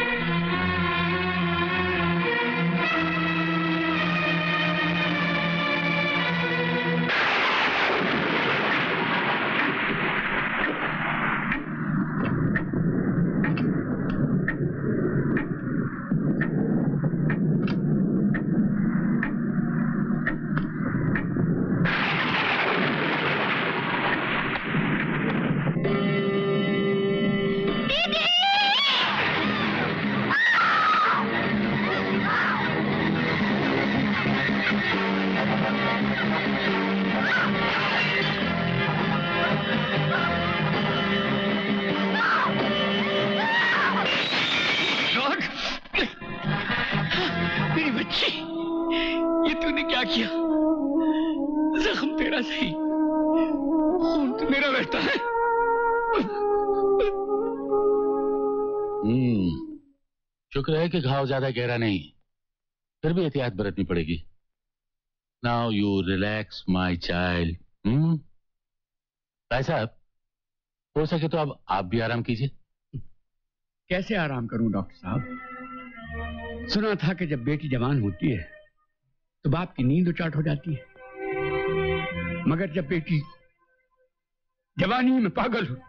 शुक्र है कि घाव ज्यादा गहरा नहीं, फिर भी एहतियात बरतनी पड़ेगी। Now you relax my child. Hmm भाई साहब, हो सके तो अब आप भी आराम कीजिए। कैसे आराम करूं डॉक्टर साहब? सुना था कि जब बेटी जवान होती है तो बाप की नींद उचाट हो जाती है, मगर जब बेटी जवानी में पागल हो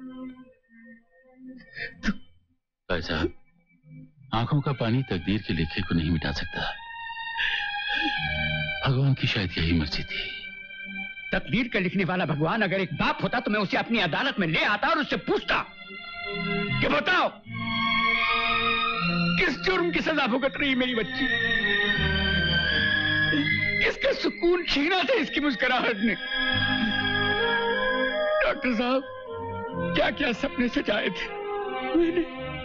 तो... भाई साहब, आंखों का पानी तकदीर के लिखे को नहीं मिटा सकता। भगवान की शायद यही मर्जी थी। तकदीर का लिखने वाला भगवान अगर एक बाप होता तो मैं उसे अपनी अदालत में ले आता और उससे पूछता कि बताओ किस जुर्म की सजा भुगत रही मेरी बच्ची। इसका सुकून छीना था इसकी मुस्कुराहट ने। डॉक्टर साहब, क्या क्या सपने सजाए थे मैंने।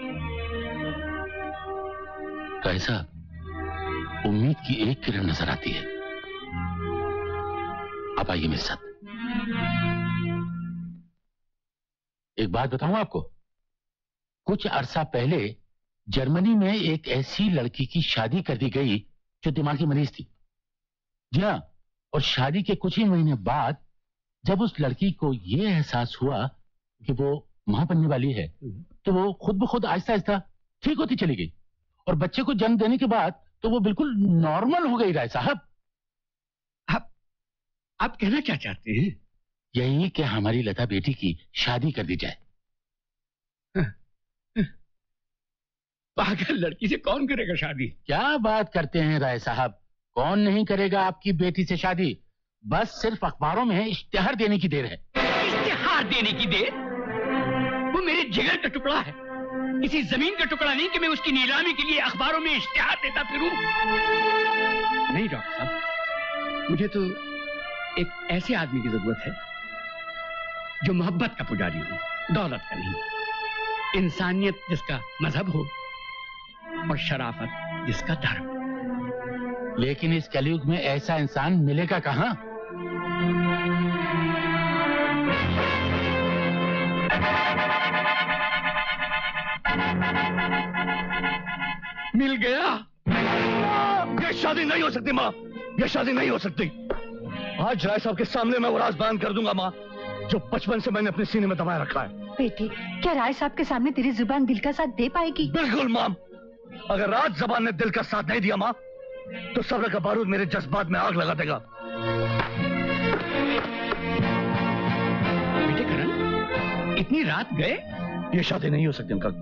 कैसा उम्मीद की एक किरण नजर आती है। आप आइए मेरे साथ। एक बात बताऊं आपको, कुछ अरसा पहले जर्मनी में एक ऐसी लड़की की शादी कर दी गई जो दिमागी मरीज थी। जी हाँ, और शादी के कुछ ही महीने बाद जब उस लड़की को यह एहसास हुआ कि वो मां बनने वाली है, तो वो खुद ब खुद आहिस्ता आहिस्ता ठीक होती चली गई और बच्चे को जन्म देने के बाद तो वो बिल्कुल नॉर्मल हो गई। राय साहब, आप आप कहना क्या चाहते हैं? यही कि हमारी लता बेटी की शादी कर दी जाए। पागल लड़की से कौन करेगा शादी? क्या बात करते हैं राय साहब, कौन नहीं करेगा आपकी बेटी से शादी? बस सिर्फ अखबारों में इश्तिहार देने की देर है। इश्तिहार देने की देर? वो मेरे जिगर का टुकड़ा है, किसी जमीन का टुकड़ा नहीं कि मैं उसकी नीलामी के लिए अखबारों में इश्तिहार देता फिरूं। नहीं डॉक्टर साहब, मुझे तो एक ऐसे आदमी की जरूरत है जो मोहब्बत का पुजारी हो, दौलत का नहीं। इंसानियत जिसका मजहब हो और शराफत जिसका धर्म। लेकिन इस कलयुग में ऐसा इंसान मिलेगा कहां? मिल गया। ये शादी नहीं हो सकती माँ, ये शादी नहीं हो सकती। आज राय साहब के सामने मैं वो राज बयान कर दूंगा माँ, जो बचपन से मैंने अपने सीने में दबाए रखा है। बेटे, क्या राय साहब के सामने तेरी जुबान दिल का साथ दे पाएगी? बिल्कुल माँ। अगर राज जबान ने दिल का साथ नहीं दिया माँ, तो सब्र का बारूद मेरे जज्बात में आग लगा देगा। बेटे करण, इतनी रात गए? ये शादी नहीं हो सकती अंकल,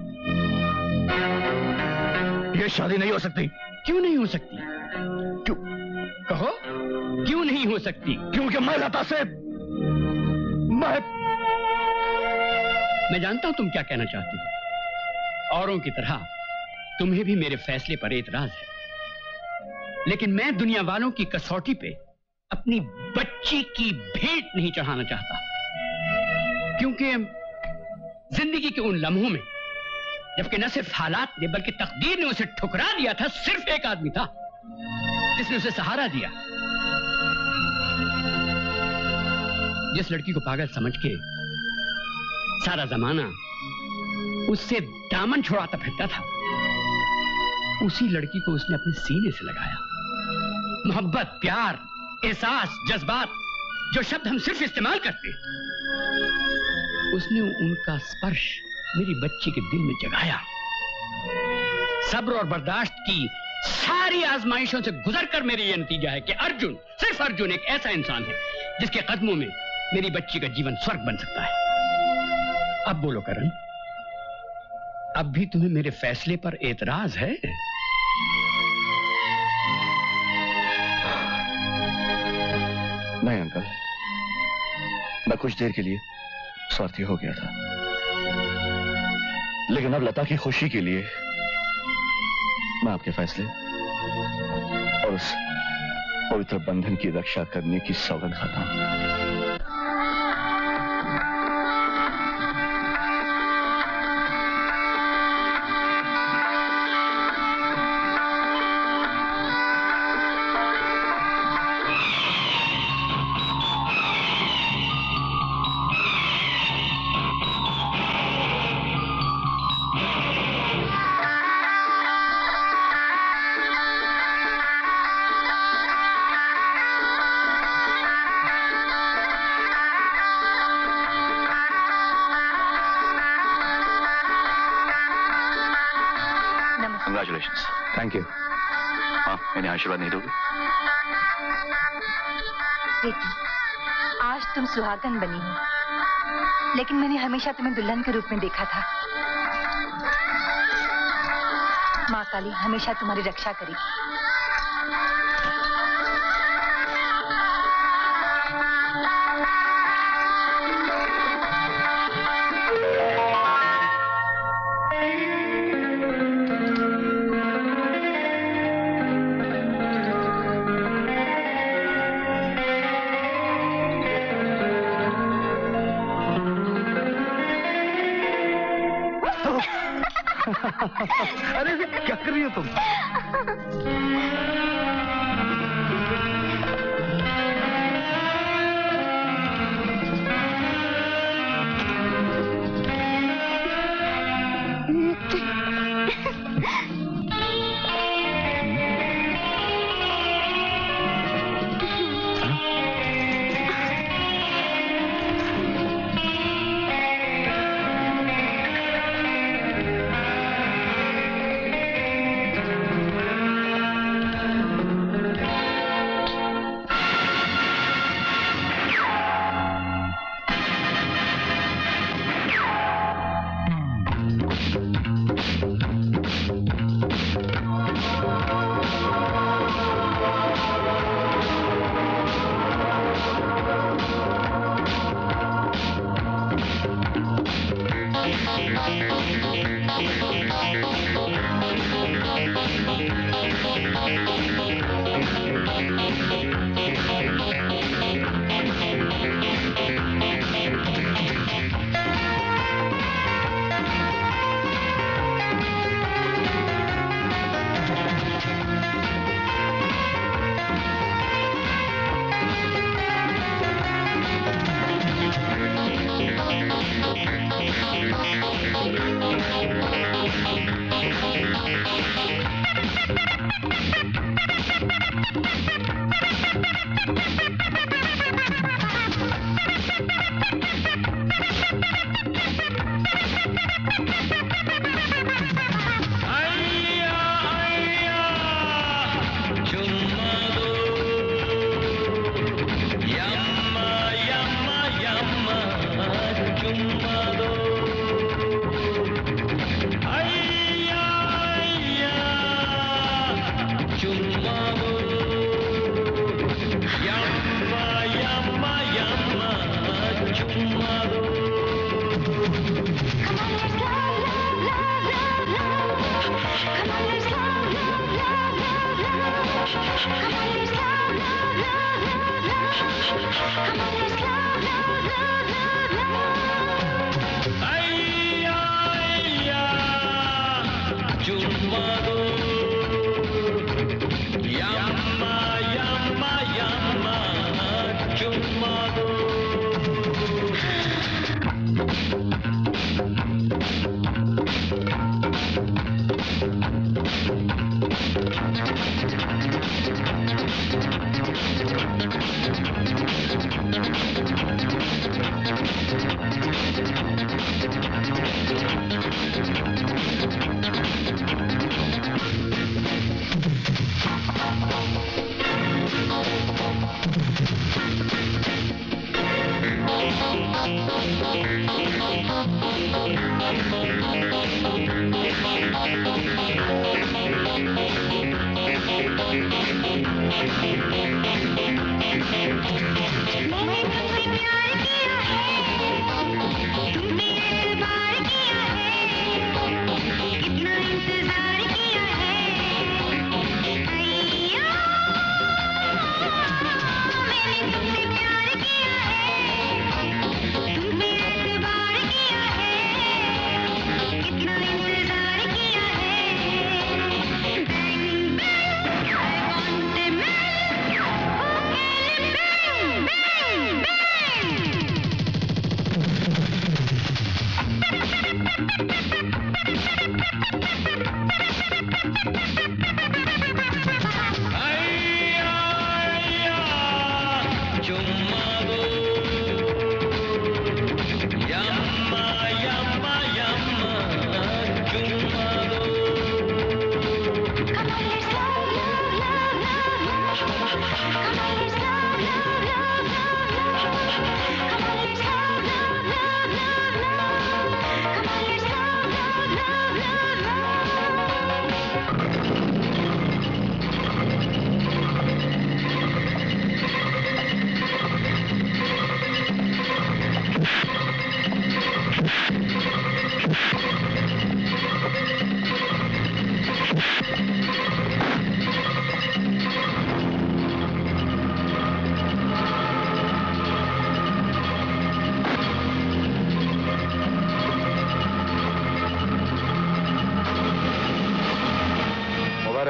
ये शादी नहीं हो सकती। क्यों नहीं हो सकती? क्यों? कहो, क्यों नहीं हो सकती? क्योंकि मैं लता से मैं मैं जानता हूं तुम क्या कहना चाहते हो। औरों की तरह तुम्हें भी मेरे फैसले पर एतराज है, लेकिन मैं दुनिया वालों की कसौटी पे अपनी बच्ची की भेंट नहीं चढ़ाना चाहता, क्योंकि जिंदगी के उन लम्हों में जबकि न सिर्फ हालात ने बल्कि तकदीर ने उसे ठुकरा दिया था, सिर्फ एक आदमी था जिसने उसे सहारा दिया। जिस लड़की को पागल समझ के सारा जमाना उससे दामन छुड़ाता फिरता था, उसी लड़की को उसने अपने सीने से लगाया। मोहब्बत, प्यार, एहसास, जज्बात, जो शब्द हम सिर्फ इस्तेमाल करते, उसने उनका स्पर्श मेरी बच्ची के दिल में जगाया। सब्र और बर्दाश्त की सारी आजमाइशों से गुजरकर मेरी यह नतीजा है कि अर्जुन, सिर्फ अर्जुन एक ऐसा इंसान है जिसके कदमों में मेरी बच्ची का जीवन स्वर्ग बन सकता है। अब बोलो करण, अब भी तुम्हें मेरे फैसले पर एतराज है? नहीं अंकल, मैं कुछ देर के लिए स्वार्थी हो गया था, लेकिन अब लता की खुशी के लिए मैं आपके फैसले और उस पवित्र बंधन की रक्षा करने की सौगंध खाता हूं। कंग्रेचुलेशंस। Thank you. हाँ, मैंने आशीर्वाद नहीं दोगे? बेटी, आज तुम सुहागन बनी हो, लेकिन मैंने हमेशा तुम्हें दुल्हन के रूप में देखा था। माँ काली हमेशा तुम्हारी रक्षा करेगी। अरे क्या कर रही हो तुम?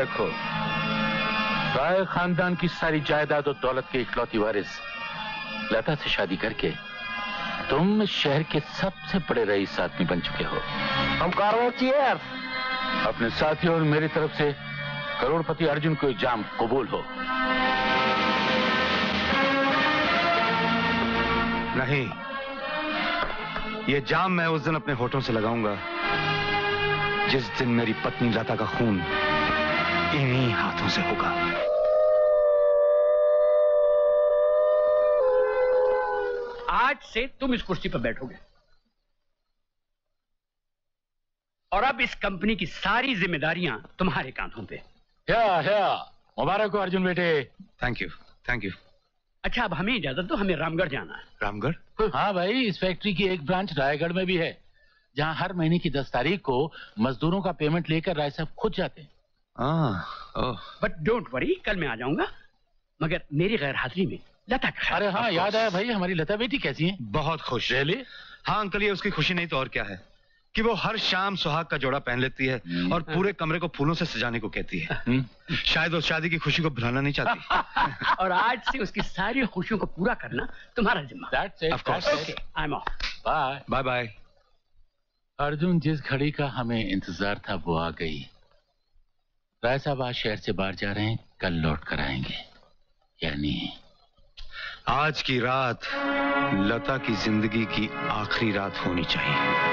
रखो, राय खानदान की सारी जायदाद और दौलत के इकलौती वारिस लता से शादी करके तुम इस शहर के सबसे बड़े रईस आदमी बन चुके हो। हम कारवां चीयर्स। अपने साथियों और मेरी तरफ से करोड़पति अर्जुन को जाम कबूल हो। नहीं, ये जाम मैं उस दिन अपने होठों से लगाऊंगा जिस दिन मेरी पत्नी लता का खून इन्हीं हाथों से होगा। आज से तुम इस कुर्सी पर बैठोगे और अब इस कंपनी की सारी जिम्मेदारियां तुम्हारे कांधों पे। या, या, मुबारक हो अर्जुन बेटे। Thank you, thank you. अच्छा, अब हमें इजाजत दो, हमें रामगढ़ जाना है। रामगढ़? हाँ भाई, इस फैक्ट्री की एक ब्रांच रायगढ़ में भी है, जहाँ हर महीने की दस तारीख को मजदूरों का पेमेंट लेकर राय साहब खुद जाते हैं। बट डोंट वरी, कल मैं आ जाऊंगा, मगर मेरी गैर हाजिरी में लता का। अरे हाँ, याद आया भाई, हमारी लता बेटी कैसी है? बहुत खुश। really? हाँ अंकल, ये उसकी खुशी नहीं तो और क्या है कि वो हर शाम सुहाग का जोड़ा पहन लेती है और पूरे कमरे को फूलों से सजाने को कहती है। शायद उस शादी की खुशी को भुलाना नहीं चाहती। और आज से उसकी सारी खुशियों को पूरा करना तुम्हारा जिम्मा। That's it, Of course. that's it. Okay, I'm off. Bye. Bye bye. Arjun, जिस घड़ी का हमें इंतजार था वो आ गई। राय साहब आज शहर से बाहर जा रहे हैं, कल लौट कर आएंगे। यानी आज की रात लता की जिंदगी की आखिरी रात होनी चाहिए।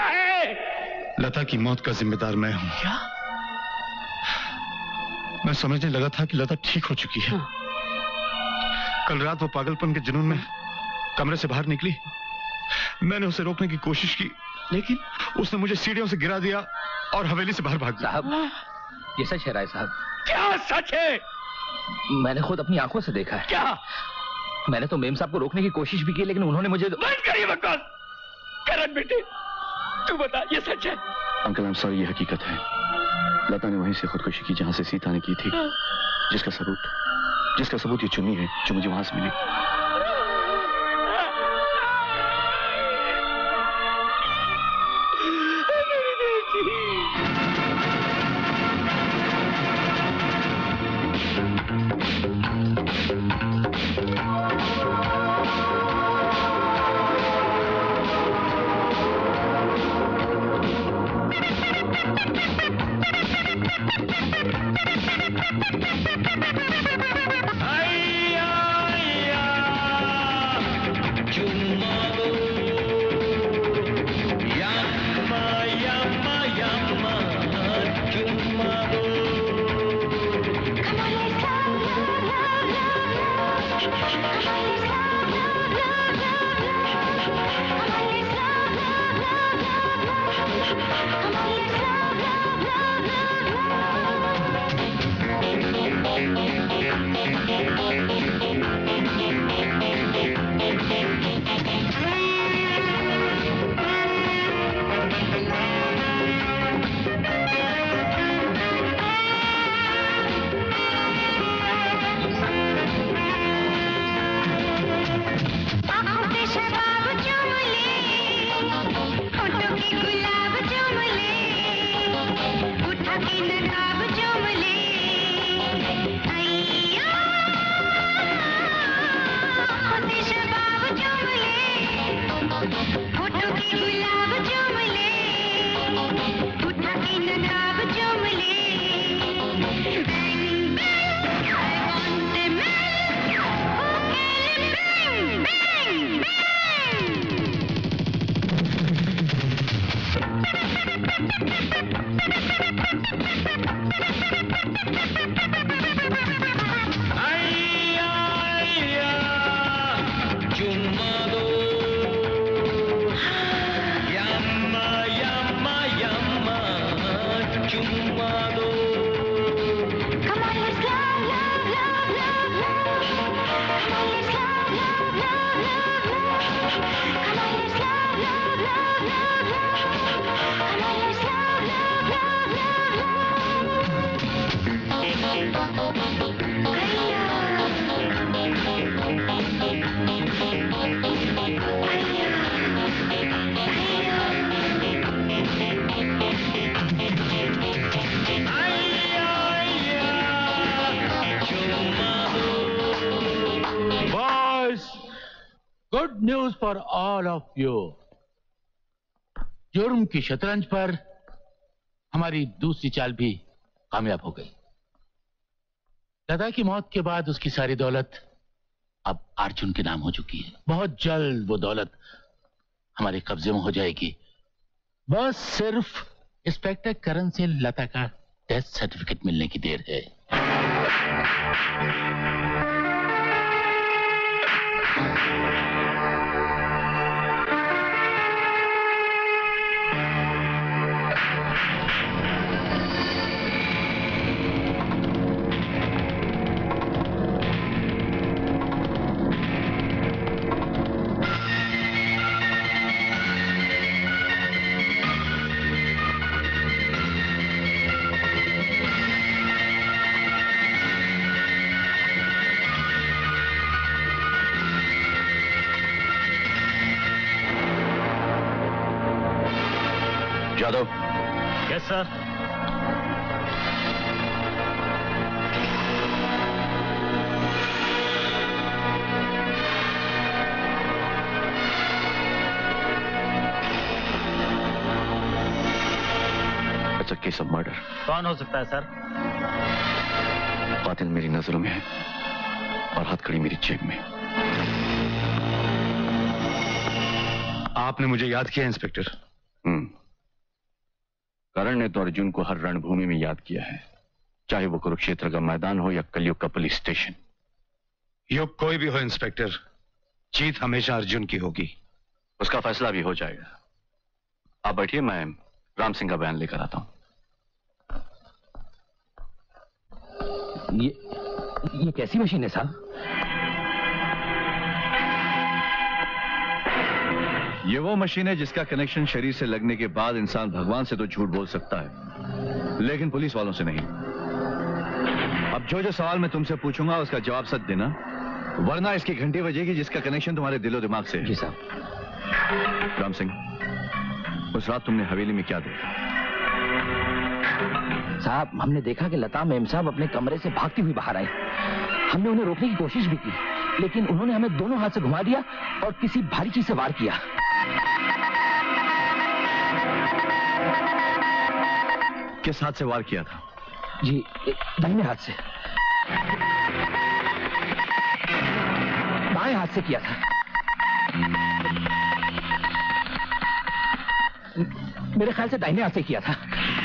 क्या है? लता की मौत का जिम्मेदार मैं हूं। क्या? मैं समझने लगा था कि लता ठीक हो चुकी है। कल रात वो पागलपन के जुनून में कमरे से बाहर निकली। मैंने उसे रोकने की कोशिश की, लेकिन उसने मुझे सीढ़ियों से गिरा दिया और हवेली से बाहर भाग गया। साहब, ये सच है राय साहब। क्या सच है? मैंने खुद अपनी आंखों से देखा है। क्या? मैंने तो मेम साहब को रोकने की कोशिश भी की, लेकिन उन्होंने मुझे। बंद करिए बकवास। करण बेटे, तू बता, ये सच है? अंकल, आई एम सॉरी, ये हकीकत है। लता ने वहीं से खुदकुशी की जहां से सीता ने की थी, जिसका सबूत जिसका सबूत ये चुन्नी है जो मुझे वहां से मिली। Good news for all of you. जुर्म की शतरंज पर हमारी दूसरी चाल भी कामयाब हो गई। लता की मौत के बाद उसकी सारी दौलत अब अर्जुन के नाम हो चुकी है। बहुत जल्द वो दौलत हमारे कब्जे में हो जाएगी। बस सिर्फ इंस्पेक्टर करण से लता का डेथ सर्टिफिकेट मिलने की देर है। यादव। Yes sir. अच्छा, केस ऑफ मर्डर। कौन हो सकता है सर? कातिल मेरी नजरों में है और हथकड़ी मेरी जेब में। आपने मुझे याद किया इंस्पेक्टर। हम्म करण ने तो अर्जुन को हर रणभूमि में याद किया है, चाहे वो कुरुक्षेत्र का मैदान हो या कलयुग का पुलिस स्टेशन। युग कोई भी हो इंस्पेक्टर, जीत हमेशा अर्जुन की होगी। उसका फैसला भी हो जाएगा। आप बैठिए, मैं राम सिंह का बयान लेकर आता हूं। ये ये कैसी मशीन है साहब? ये वो मशीन है जिसका कनेक्शन शरीर से लगने के बाद इंसान भगवान से तो झूठ बोल सकता है, लेकिन पुलिस वालों से नहीं। अब जो जो सवाल मैं तुमसे पूछूंगा उसका जवाब सच देना, वरना इसकी घंटी बजेगी जिसका कनेक्शन तुम्हारे दिलो दिमाग से है। जी साहब। राम सिंह, उस रात तुमने हवेली में क्या देखा? साहब, हमने देखा कि लता मेम साहब अपने कमरे से भागती हुई बाहर आई। हमने उन्हें रोकने की कोशिश भी की, लेकिन उन्होंने हमें दोनों हाथ से घुमा दिया और किसी भारी चीज से वार किया। किस हाथ से वार किया था? जी, दाहिने हाथ से। बाएं हाथ से किया था। मेरे ख्याल से दाहिने हाथ से किया था।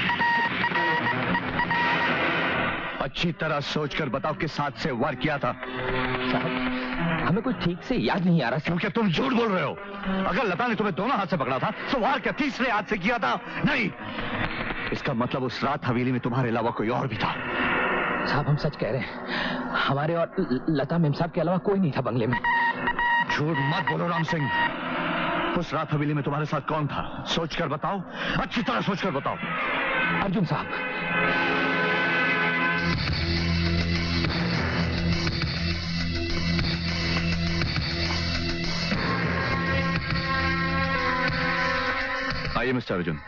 अच्छी तरह सोचकर बताओ किस हाथ से वार किया था। साहब, हमें कुछ ठीक से याद नहीं आ रहा। क्योंकि तुम झूठ बोल रहे हो। अगर लता ने तुम्हें दोनों हाथ से पकड़ा था तो वार क्या तीसरे हाथ से किया था? नहीं, इसका मतलब उस रात हवेली में तुम्हारे अलावा कोई और भी था। साहब, हम सच कह रहे हैं, हमारे और लता मेम साहब के अलावा कोई नहीं था बंगले में। झूठ मत बोलो राम सिंह। उस रात हवेली में तुम्हारे साथ कौन था? सोचकर बताओ, अच्छी तरह सोचकर बताओ। अर्जुन साहब। आइए मिस्टर अर्जुन।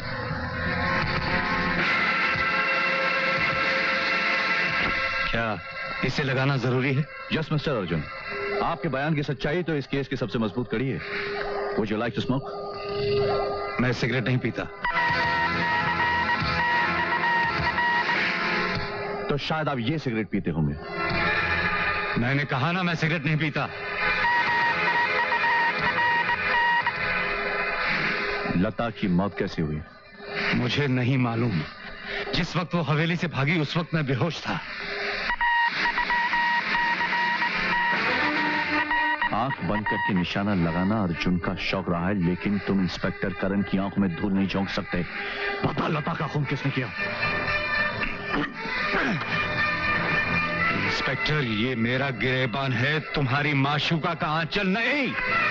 क्या इसे लगाना जरूरी है? यस मिस्टर अर्जुन, आपके बयान की सच्चाई तो इस केस की सबसे मजबूत कड़ी है। Would you like to smoke? मैं सिगरेट नहीं पीता। तो शायद आप ये सिगरेट पीते होंगे। मैंने कहा ना, मैं सिगरेट नहीं पीता। लता की मौत कैसे हुई? मुझे नहीं मालूम। जिस वक्त वो हवेली से भागी उस वक्त मैं बेहोश था। आंख बंद करके निशाना लगाना अर्जुन का शौक रहा है, लेकिन तुम इंस्पेक्टर करण की आंखों में धूल नहीं झोंक सकते। पता लता का खून किसने किया? इंस्पेक्टर, ये मेरा गिरेबान है, तुम्हारी माशूका का आंचल नहीं।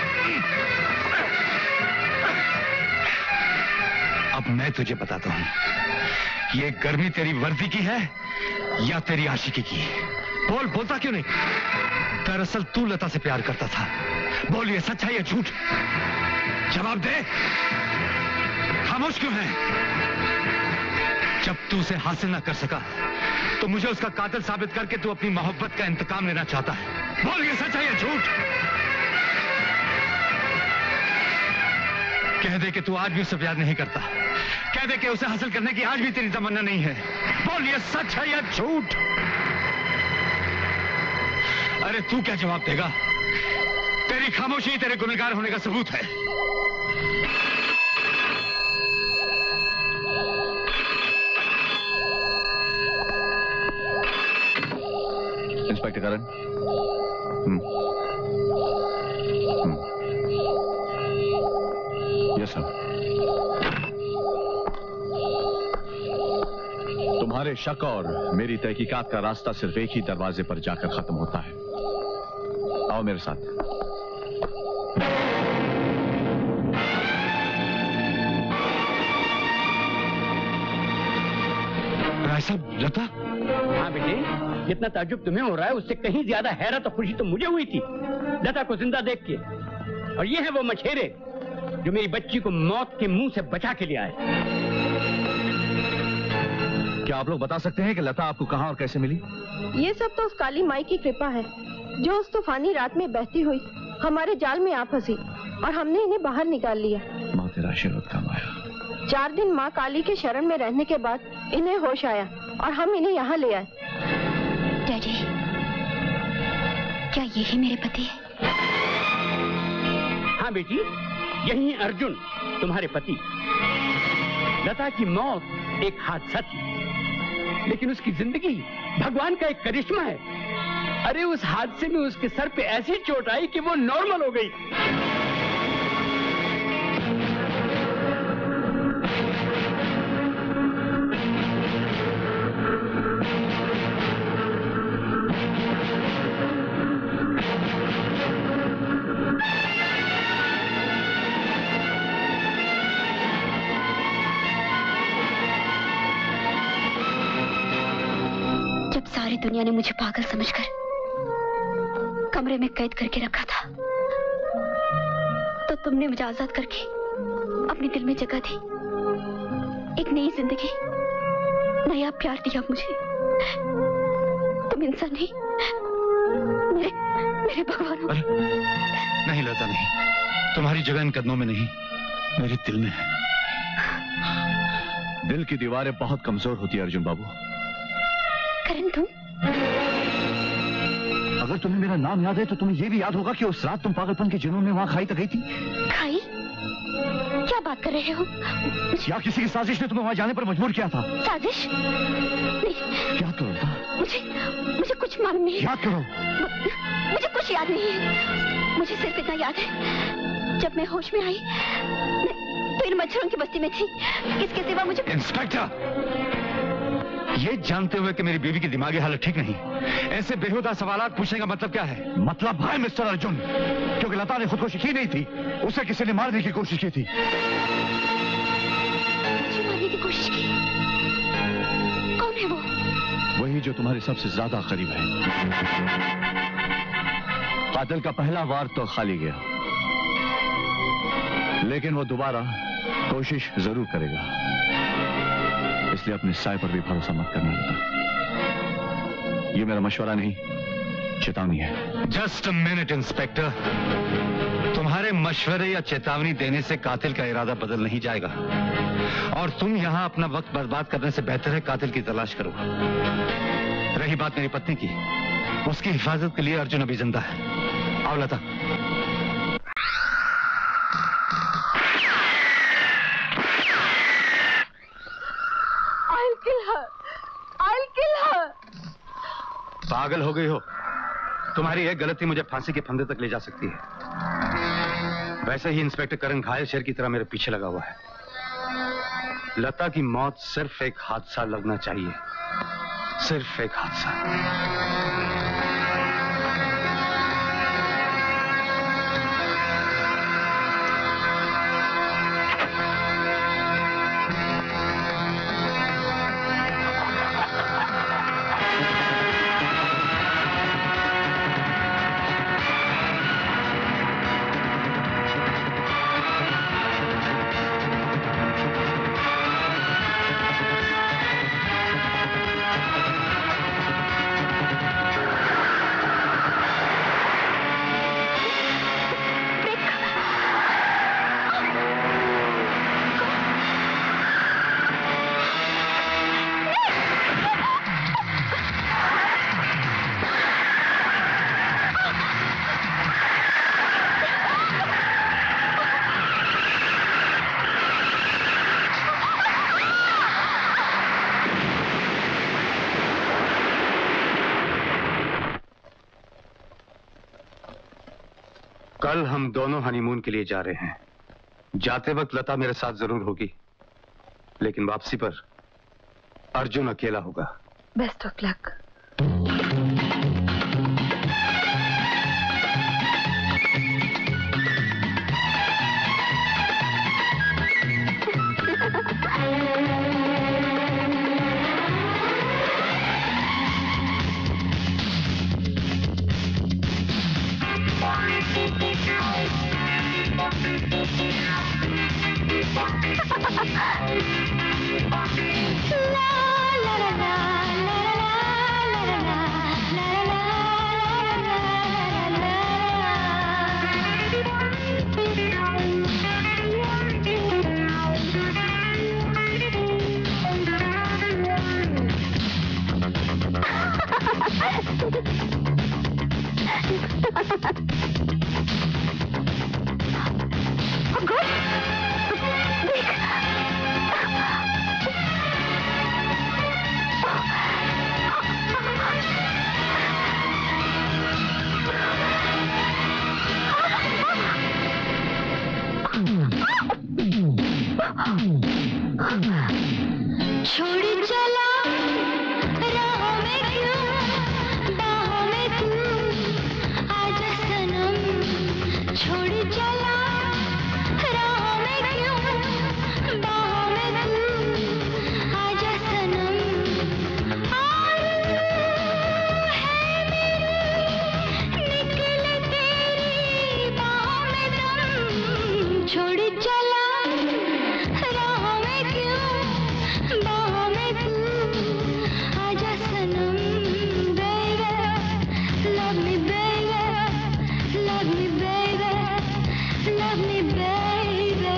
अब मैं तुझे बताता हूं, ये गर्मी तेरी वर्दी की है या तेरी आशिकी की? बोल, बोलता क्यों नहीं? दरअसल तू लता से प्यार करता था। बोल, ये सच है या झूठ? जवाब दे। खामोश क्यों है? जब तू उसे हासिल ना कर सका तो मुझे उसका कातिल साबित करके तू अपनी मोहब्बत का इंतकाम लेना चाहता है। बोल, ये सच है या झूठ? कह दे कि तू आज भी उससे प्यार नहीं करता। कह दे कि उसे हासिल करने की आज भी तेरी तमन्ना नहीं है। बोल, ये सच है या झूठ? अरे तू क्या जवाब देगा? तेरी खामोशी तेरे गुनहगार होने का सबूत है। इंस्पेक्टर करण। Yes sir. तुम्हारे शक और मेरी तहकीकात का रास्ता सिर्फ एक ही दरवाजे पर जाकर खत्म होता है। आओ मेरे साथ। राय साहब, लता? हाँ बेटे, जितना ताज्जुब तुम्हें हो रहा है उससे कहीं ज्यादा हैरत और खुशी तो मुझे हुई थी लता को जिंदा देख के। और ये है वो मछेरे जो मेरी बच्ची को मौत के मुंह से बचा के ले आए। क्या आप लोग बता सकते हैं कि लता आपको कहां और कैसे मिली? ये सब तो उस काली माई की कृपा है जो उस तूफानी रात में बहती हुई हमारे जाल में आ फंसी और हमने इन्हें बाहर निकाल लिया। माँ तेरा आशीर्वाद काम आया। चार दिन माँ काली के शरण में रहने के बाद इन्हें होश आया और हम इन्हें यहाँ ले आए। डैडी, क्या यही मेरे पति है? हाँ बेटी, यही अर्जुन तुम्हारे पति। लता की मौत एक हादसा थी, लेकिन उसकी जिंदगी भगवान का एक करिश्मा है। अरे उस हादसे में उसके सर पे ऐसी चोट आई कि वो नॉर्मल हो गई। जब सारी दुनिया ने मुझे पागल समझकर कमरे में कैद करके रखा था, तो तुमने मुझे आजाद करके अपने दिल में जगह दी, एक नई जिंदगी, नया प्यार दिया मुझे। तुम इंसान नहीं, मेरे मेरे भगवान हो। नहीं लता, नहीं, तुम्हारी जगह इन कदमों में नहीं, मेरे दिल में है। दिल की दीवारें बहुत कमजोर होती है अर्जुन बाबू। करण, तुम अगर तुम्हें मेरा नाम याद है तो तुम्हें यह भी याद होगा कि उस रात तुम पागलपन के जुनून में वहां खाई तक गई थी। खाई? क्या बात कर रहे हो? या किसी की साजिश ने तुम्हें वहां जाने पर मजबूर किया था? साजिश? नहीं। याद करो था। मुझे मुझे कुछ मालूम नहीं। याद करो। मुझे कुछ याद नहीं है। मुझे सिर्फ इतना याद है, जब मैं होश में आई तो इन मच्छरों की बस्ती में थी। इसके सिवा मुझे। इंस्पेक्टर, ये जानते हुए कि मेरी बीवी की दिमागी हालत ठीक नहीं, ऐसे बेहुदा सवालात पूछने का मतलब क्या है? मतलब है मिस्टर अर्जुन, क्योंकि लता ने खुदकुशी की नहीं थी, उसे किसी ने मारने की कोशिश की थी। मारने की कोशिश की? कौन है वो? वही जो तुम्हारे सबसे ज्यादा करीब है। कातिल का पहला वार तो खाली गया, लेकिन वो दोबारा कोशिश जरूर करेगा, इसलिए अपने साय पर भी भरोसा मत करना लता। ये मेरा मशवरा नहीं, चेतावनी है। जस्ट अ मिनट इंस्पेक्टर, तुम्हारे मशवरे या चेतावनी देने से कातिल का इरादा बदल नहीं जाएगा, और तुम यहां अपना वक्त बर्बाद करने से बेहतर है कातिल की तलाश करो। रही बात मेरी पत्नी की, उसकी हिफाजत के लिए अर्जुन अभी जिंदा है। आओ लता। I'll kill her. I'll kill her. पागल हो गई हो? तुम्हारी एक गलती मुझे फांसी के फंदे तक ले जा सकती है। वैसे ही इंस्पेक्टर करण घायल शेर की तरह मेरे पीछे लगा हुआ है। लता की मौत सिर्फ एक हादसा लगना चाहिए, सिर्फ एक हादसा। कल हम दोनों हनीमून के लिए जा रहे हैं। जाते वक्त लता मेरे साथ जरूर होगी, लेकिन वापसी पर अर्जुन अकेला होगा। Best of luck. छोड़ चला राहों में क्यों, बाहों में तू आजा सनम। छोड़ चला राहों में क्यों, बाहों में तू आजा सनम। आरज़ू है मेरी निकले तेरी बाहों में दम। छोड़ चला राहों में क्यों, बाहों में तू आजा सनम। Baby, love me baby, love me baby, love me baby।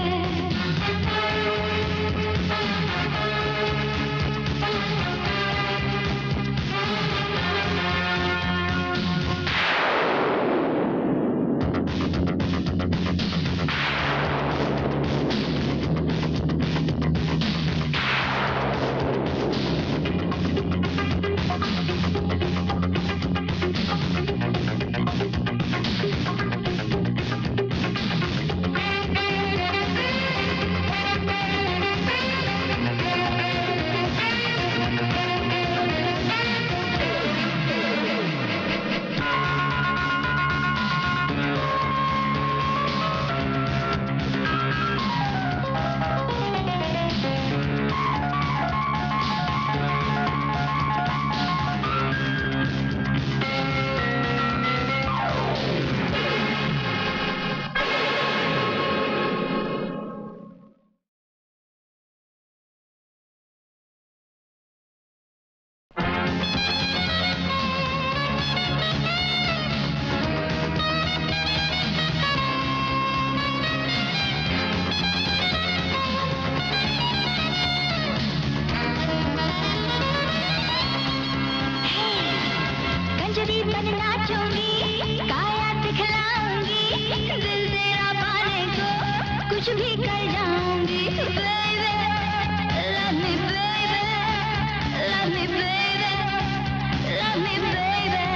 Kanjari बन नाचूंगी, काया दिखलाऊंगी, दिल तेरा पाने को कुछ भी कर जाऊंगी। Baby, love me baby, love me baby, love me baby।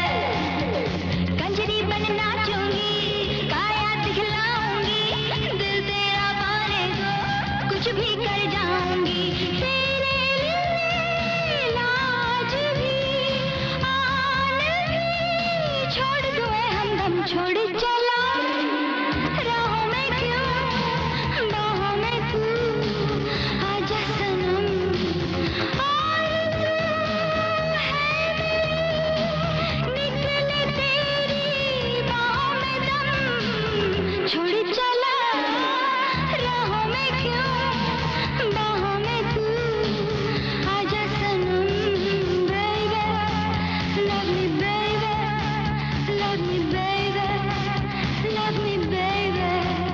Kanjari बन नाचूंगी, काया दिखलाऊंगी, दिल तेरा पाने को कुछ भी कर जाऊंगी। तेरे लिए लाज भी छोड़ दूँ हमदम। छोड़ चला राहों में क्यों, बाहों में तू आजा सनम। आरज़ू है मेरी निकले तेरी बाहों में दम। छोड़ चला राहों में क्यों, बाहों में तू आजा सनम। Baby, love me baby, love me baby, love me baby।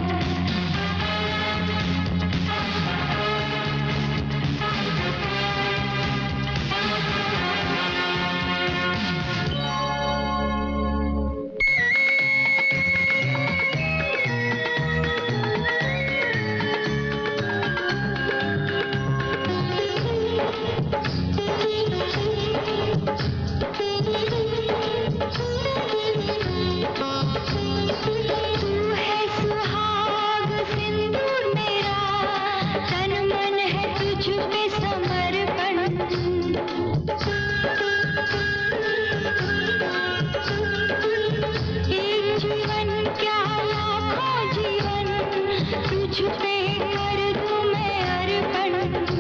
तू है सुहाग सिंदूर मेरा, तन मन है तुझ पे समर्पण। एक जीवन क्या लाखों जीवन, तुझ पे कर दूं मैं अर्पण।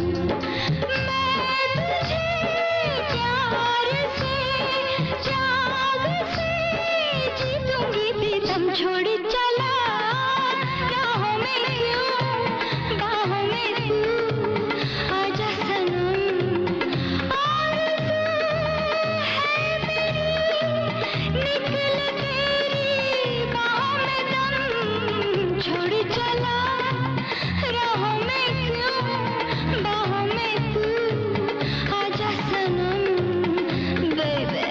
मैं तुझे प्यार से जाग से जीतूंगी प्रीतम। छोड़ चला राहों में क्यों, बाहों में तू आजा सनम। आरज़ू है मेरी निकले तेरी बाहों में दम। छोड़ चला राहों में क्यों, बाहों में तू आजा सनम। Baby,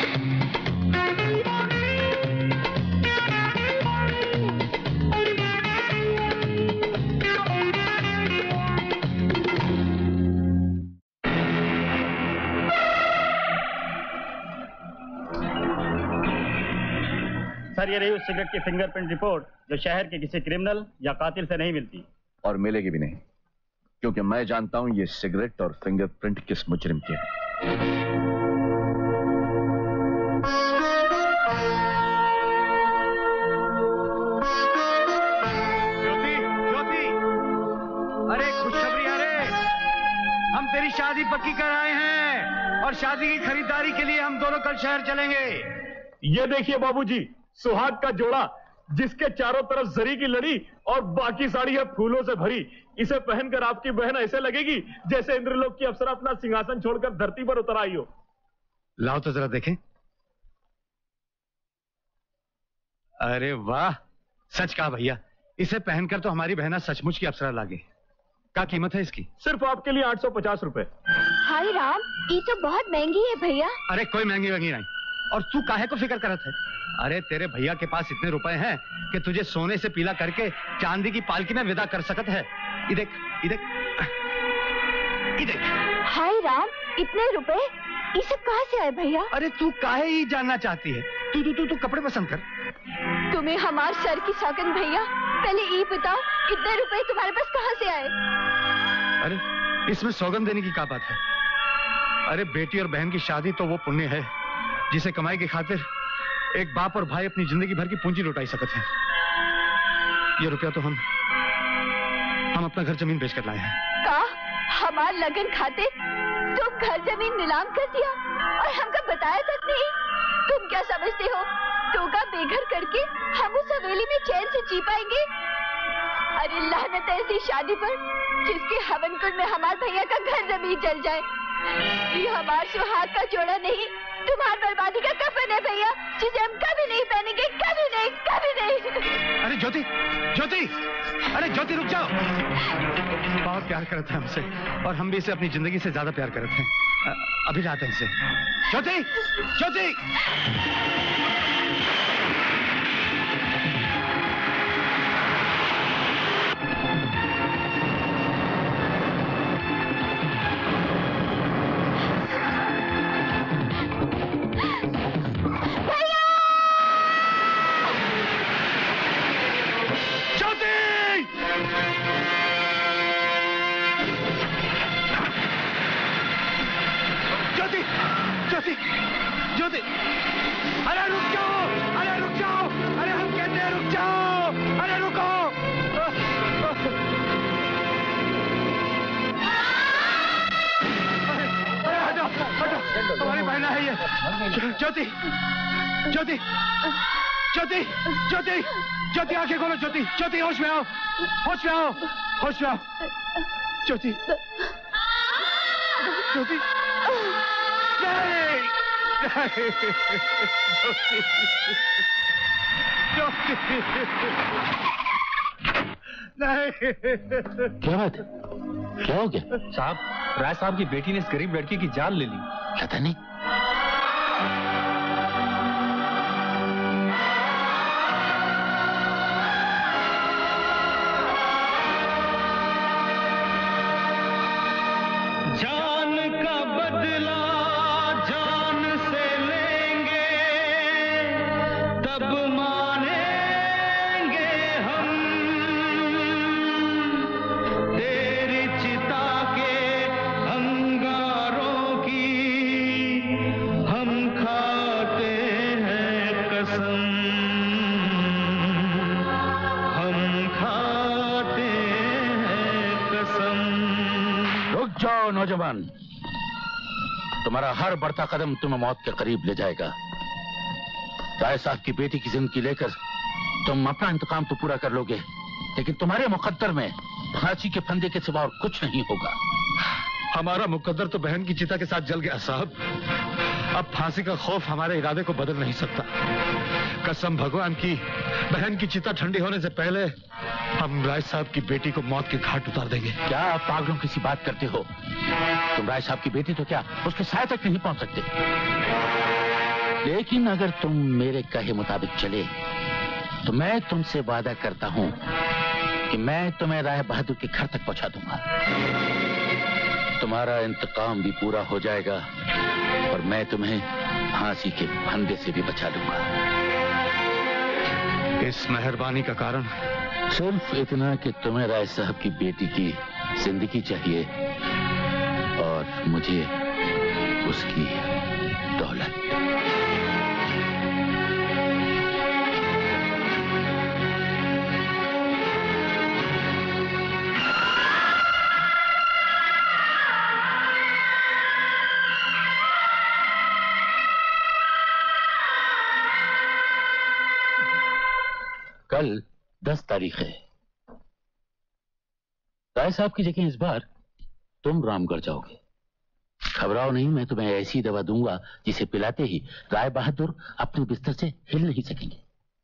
सर ये रही उस सिगरेट की फिंगरप्रिंट रिपोर्ट जो शहर के किसी क्रिमिनल या कातिल से नहीं मिलती। और मिलेगी भी नहीं। क्योंकि मैं जानता हूं ये सिगरेट और फिंगरप्रिंट किस मुजरिम के हैं। तेरी शादी पक्की कर आए हैं और शादी की खरीदारी के लिए हम दोनों कल शहर चलेंगे। ये देखिए बाबूजी, सुहाग का जोड़ा जिसके चारों तरफ जरी की लड़ी और बाकी साड़ी है फूलों से भरी। इसे पहनकर आपकी बहन ऐसे लगेगी जैसे इंद्रलोक की अप्सरा अपना सिंहासन छोड़कर धरती पर उतर आई हो। लाओ तो जरा देखें। अरे वाह, सच कहा भैया, इसे पहनकर तो हमारी बहना सचमुच की अप्सरा लागे। क्या कीमत है इसकी? सिर्फ आपके लिए आठ सौ पचास रुपए। हाय राम, ये तो बहुत महंगी है भैया। अरे कोई महंगी महंगी नहीं, और तू काहे को फिक्र करत है? अरे तेरे भैया के पास इतने रुपए हैं कि तुझे सोने से पीला करके चांदी की पालकी में विदा कर सकत है। ये देख, ये देख, ये देख। हाय राम, इतने रुपए ये सब कहाँ से आए भैया? अरे तू काहे ही जानना चाहती है? तू तू तू तू कपड़े पसंद कर। तुम्हें हमारे सर की सौगंध भैया, पहले ये बताओ इतने रुपए तुम्हारे पास कहाँ से आए? अरे इसमें सौगंध देने की क्या बात है? अरे बेटी और बहन की शादी तो वो पुण्य है जिसे कमाई की खातिर एक बाप और भाई अपनी जिंदगी भर की पूंजी लुटाई सकते हैं। ये रुपया तो हम हम अपना घर जमीन बेच कर लाए हैं। का हमार लगन खाते तुम घर जमीन नीलाम कर दिया और हमको बताया तक नहीं? तुम क्या समझते हो तो का बेघर करके हम उस हवेली में चैन से जी पाएंगे? अरे लानत ऐसी शादी पर जिसके हवन कुंड में हमारे भैया का घर जमीन जल जाए। ये हमारे सुहाग का जोड़ा नहीं, तुम्हारी बर्बादी का कफन है भैया, जिसे हम कभी नहीं पहनेंगे, कभी नहीं, कभी नहीं। अरे ज्योति, ज्योति, अरे ज्योति रुक जाओ। बहुत प्यार करते हैं हमसे और हम भी इसे अपनी जिंदगी से ज्यादा प्यार करते हैं। अभी लाते हैं इसे। ज्योति, ज्योति। ज्योति, ज्योति, अरे रुक जाओ, अरे रुक जाओ, अरे हम कहते हैं रुक जाओ, अरे रुको। अरे हटो, हटो, हमारी बहना है ये। ज्योति, ज्योति, ज्योति, ज्योति, ज्योति आंखें खोलो। ज्योति, ज्योति होश में आओ, होश में आओ, होश में आओ। ज्योति, ज्योति, नहीं, नहीं, ज्योति, नहीं। क्या बात है? क्या हो गया? साहब, राय साहब की बेटी ने इस गरीब लड़की की जान ले ली। क्या था? नहीं जान का बदला जान से लेंगे, तब मानेंगे हम तेरी चिता के अंगारों की हम खाते हैं कसम, हम खाते हैं कसम। रुक जाओ नौजवान, तुम्हारा हर बढ़ता कदम तुम्हें मौत के करीब ले जाएगा। राय साहब की बेटी की जिंदगी लेकर तुम अपना इंतकाम तो पूरा कर लोगे, लेकिन तुम्हारे मुकद्दर में फांसी के फंदे के सिवा और कुछ नहीं होगा। हमारा मुकद्दर तो बहन की चिता के साथ जल गया साहब। अब फांसी का खौफ हमारे इरादे को बदल नहीं सकता। कसम भगवान की, बहन की चिता ठंडी होने से पहले हम राय साहब की बेटी को मौत के घाट उतार देंगे। क्या आप पागलों की सी बात करते हो? तुम राय साहब की बेटी तो क्या उसके साय तक नहीं पहुंच सकते। लेकिन अगर तुम मेरे कहे मुताबिक चले तो मैं तुमसे वादा करता हूं कि मैं तुम्हें राय बहादुर के घर तक पहुंचा दूंगा। तुम्हारा इंतकाम भी पूरा हो जाएगा और मैं तुम्हें फांसी के फंदे से भी बचा लूंगा। इस मेहरबानी का कारण सिर्फ इतना कि तुम्हें राय साहब की बेटी की जिंदगी चाहिए और मुझे उसकी दौलत। कल दस तारीख है। राय साहब की जगह इस बार तुम रामगढ़ जाओगे। घबराओ नहीं, मैं तुम्हें ऐसी दवा दूंगा जिसे पिलाते ही राय बहादुर अपने बिस्तर से हिल नहीं सकेंगे।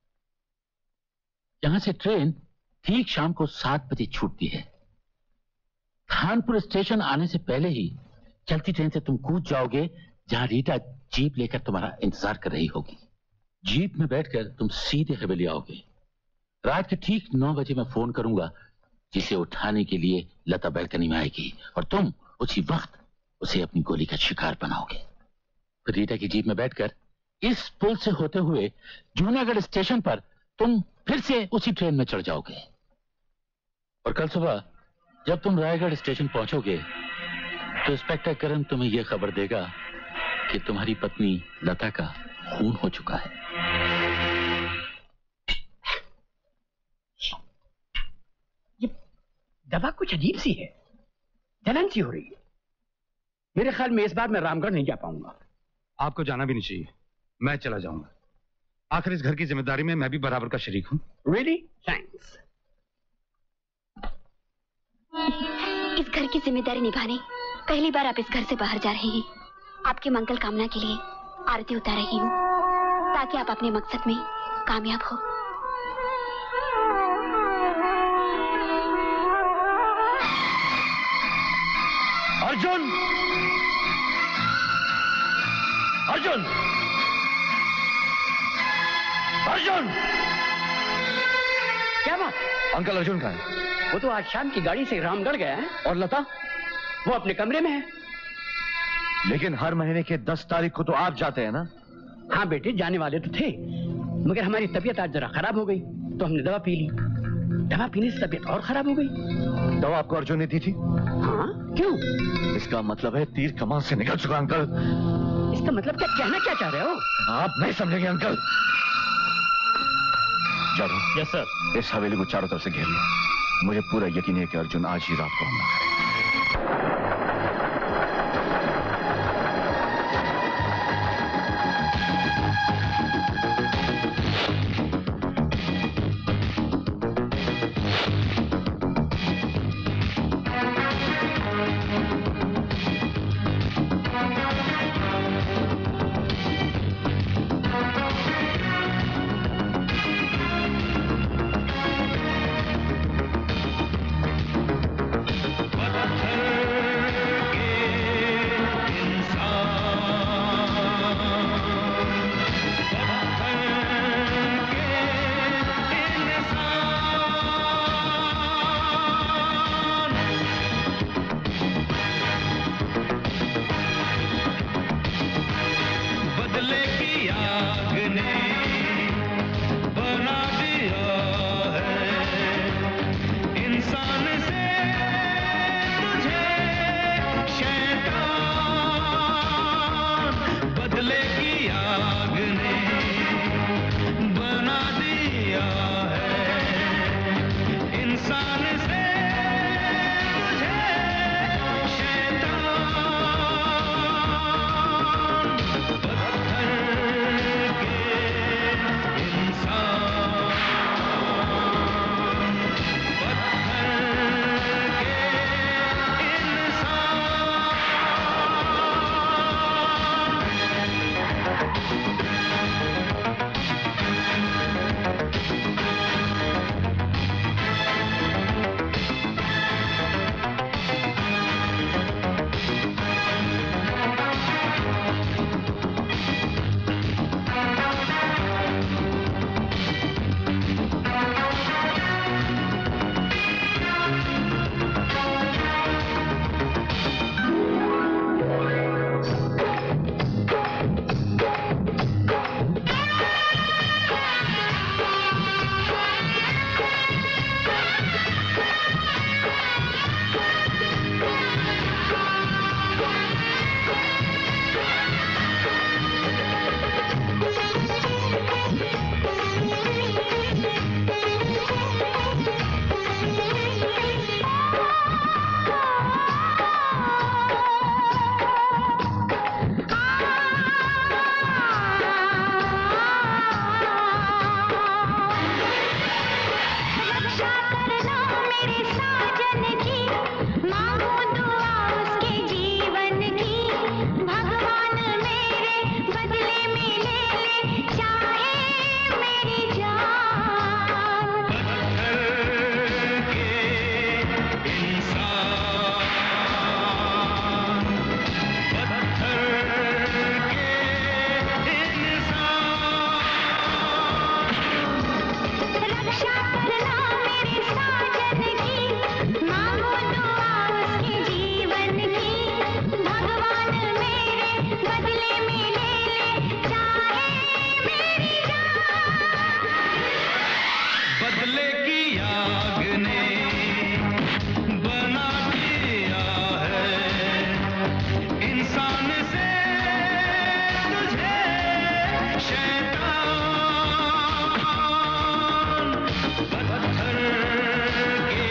यहां से ट्रेन ठीक शाम को सात बजे छूटती है। खानपुर स्टेशन आने से पहले ही चलती ट्रेन से तुम कूद जाओगे, जहां रीटा जीप लेकर तुम्हारा इंतजार कर रही होगी। जीप में बैठकर तुम सीधे हवेली आओगे। रात के ठीक नौ बजे मैं फोन करूंगा, जिसे उठाने के लिए लता बैल्कनी में आएगी और तुम उसी वक्त उसे अपनी गोली का शिकार बनाओगे। फिर रीटा की जीप में बैठकर इस पुल से होते हुए जूनागढ़ स्टेशन पर तुम फिर से उसी ट्रेन में चढ़ जाओगे। और कल सुबह जब तुम रायगढ़ स्टेशन पहुंचोगे तो इंस्पेक्टर करण तुम्हें यह खबर देगा कि तुम्हारी पत्नी लता का खून हो चुका है। दवा कुछ अजीब सी है, जलन सी हो रही है। मेरे ख्याल में इस बार मैं रामगढ़ नहीं जा पाऊंगा। आपको जाना भी नहीं चाहिए, मैं चला जाऊंगा। आखिर इस घर की जिम्मेदारी में मैं भी बराबर का शरीक हूं। रियली? थैंक्स। इस घर की जिम्मेदारी निभाने पहली बार आप इस घर से बाहर जा रहे हैं। आपके मंगल कामना के लिए आरती उतार रही हूँ, ताकि आप अपने मकसद में कामयाब हो। अर्जुन! अर्जुन! अर्जुन! क्या बात? अंकल अर्जुन कहाँ है? वो तो आज शाम की गाड़ी से रामगढ़ गया है। और लता? वो अपने कमरे में है। लेकिन हर महीने के दस तारीख को तो आप जाते हैं ना? हाँ बेटे, जाने वाले तो थे, मगर हमारी तबीयत आज जरा खराब हो गई तो हमने दवा पी ली। दवा पीने से तबीयत और खराब हो गई। दवा आपको अर्जुन ने दी थी? हाँ, क्यों? इसका मतलब है तीर कमान से निकल चुका अंकल। इसका मतलब क्या कहना क्या चाह रहे हो? आप नहीं समझेंगे अंकल। जादू। Yes sir. इस हवेली को चारों तरफ से घेर लो। मुझे पूरा यकीन है कि अर्जुन आज ही रात को हमला करेगा। What करना मेरे साजन की, मांगो दुआ उसके जीवन की, भगवान मेरे बदले में ले ले चाहे मेरी जान। पत्थर के इंसान, पत्थर के रक्षा करना मेरे साजन की, मांगो दुआ उसके जीवन की, भगवान मेरे बदले में ले ले चाहे मेरी जान। बदले की आग ने बना दिया है इंसान से तुझे शैतान। पत्थर के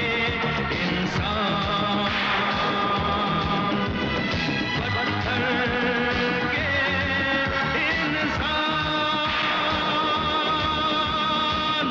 इंसान, पत्थर के इंसान।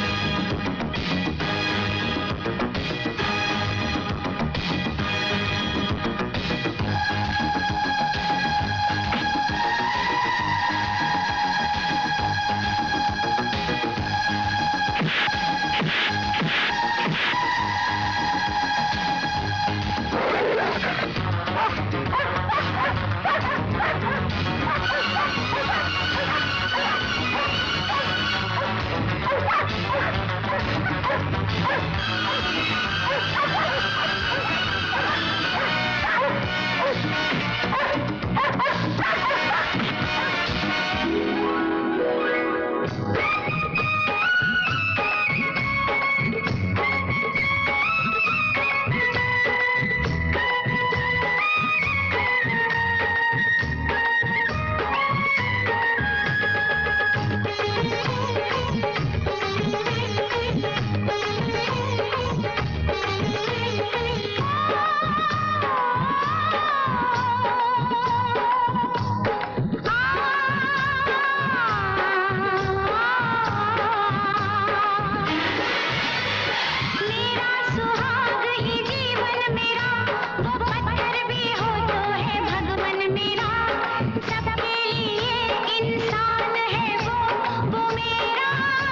मेरा सुहाग ही जीवन मेरा, वो पत्थर भी हो तो है भगवन मेरा, सबके लिए इंसान है वो, वो मेरा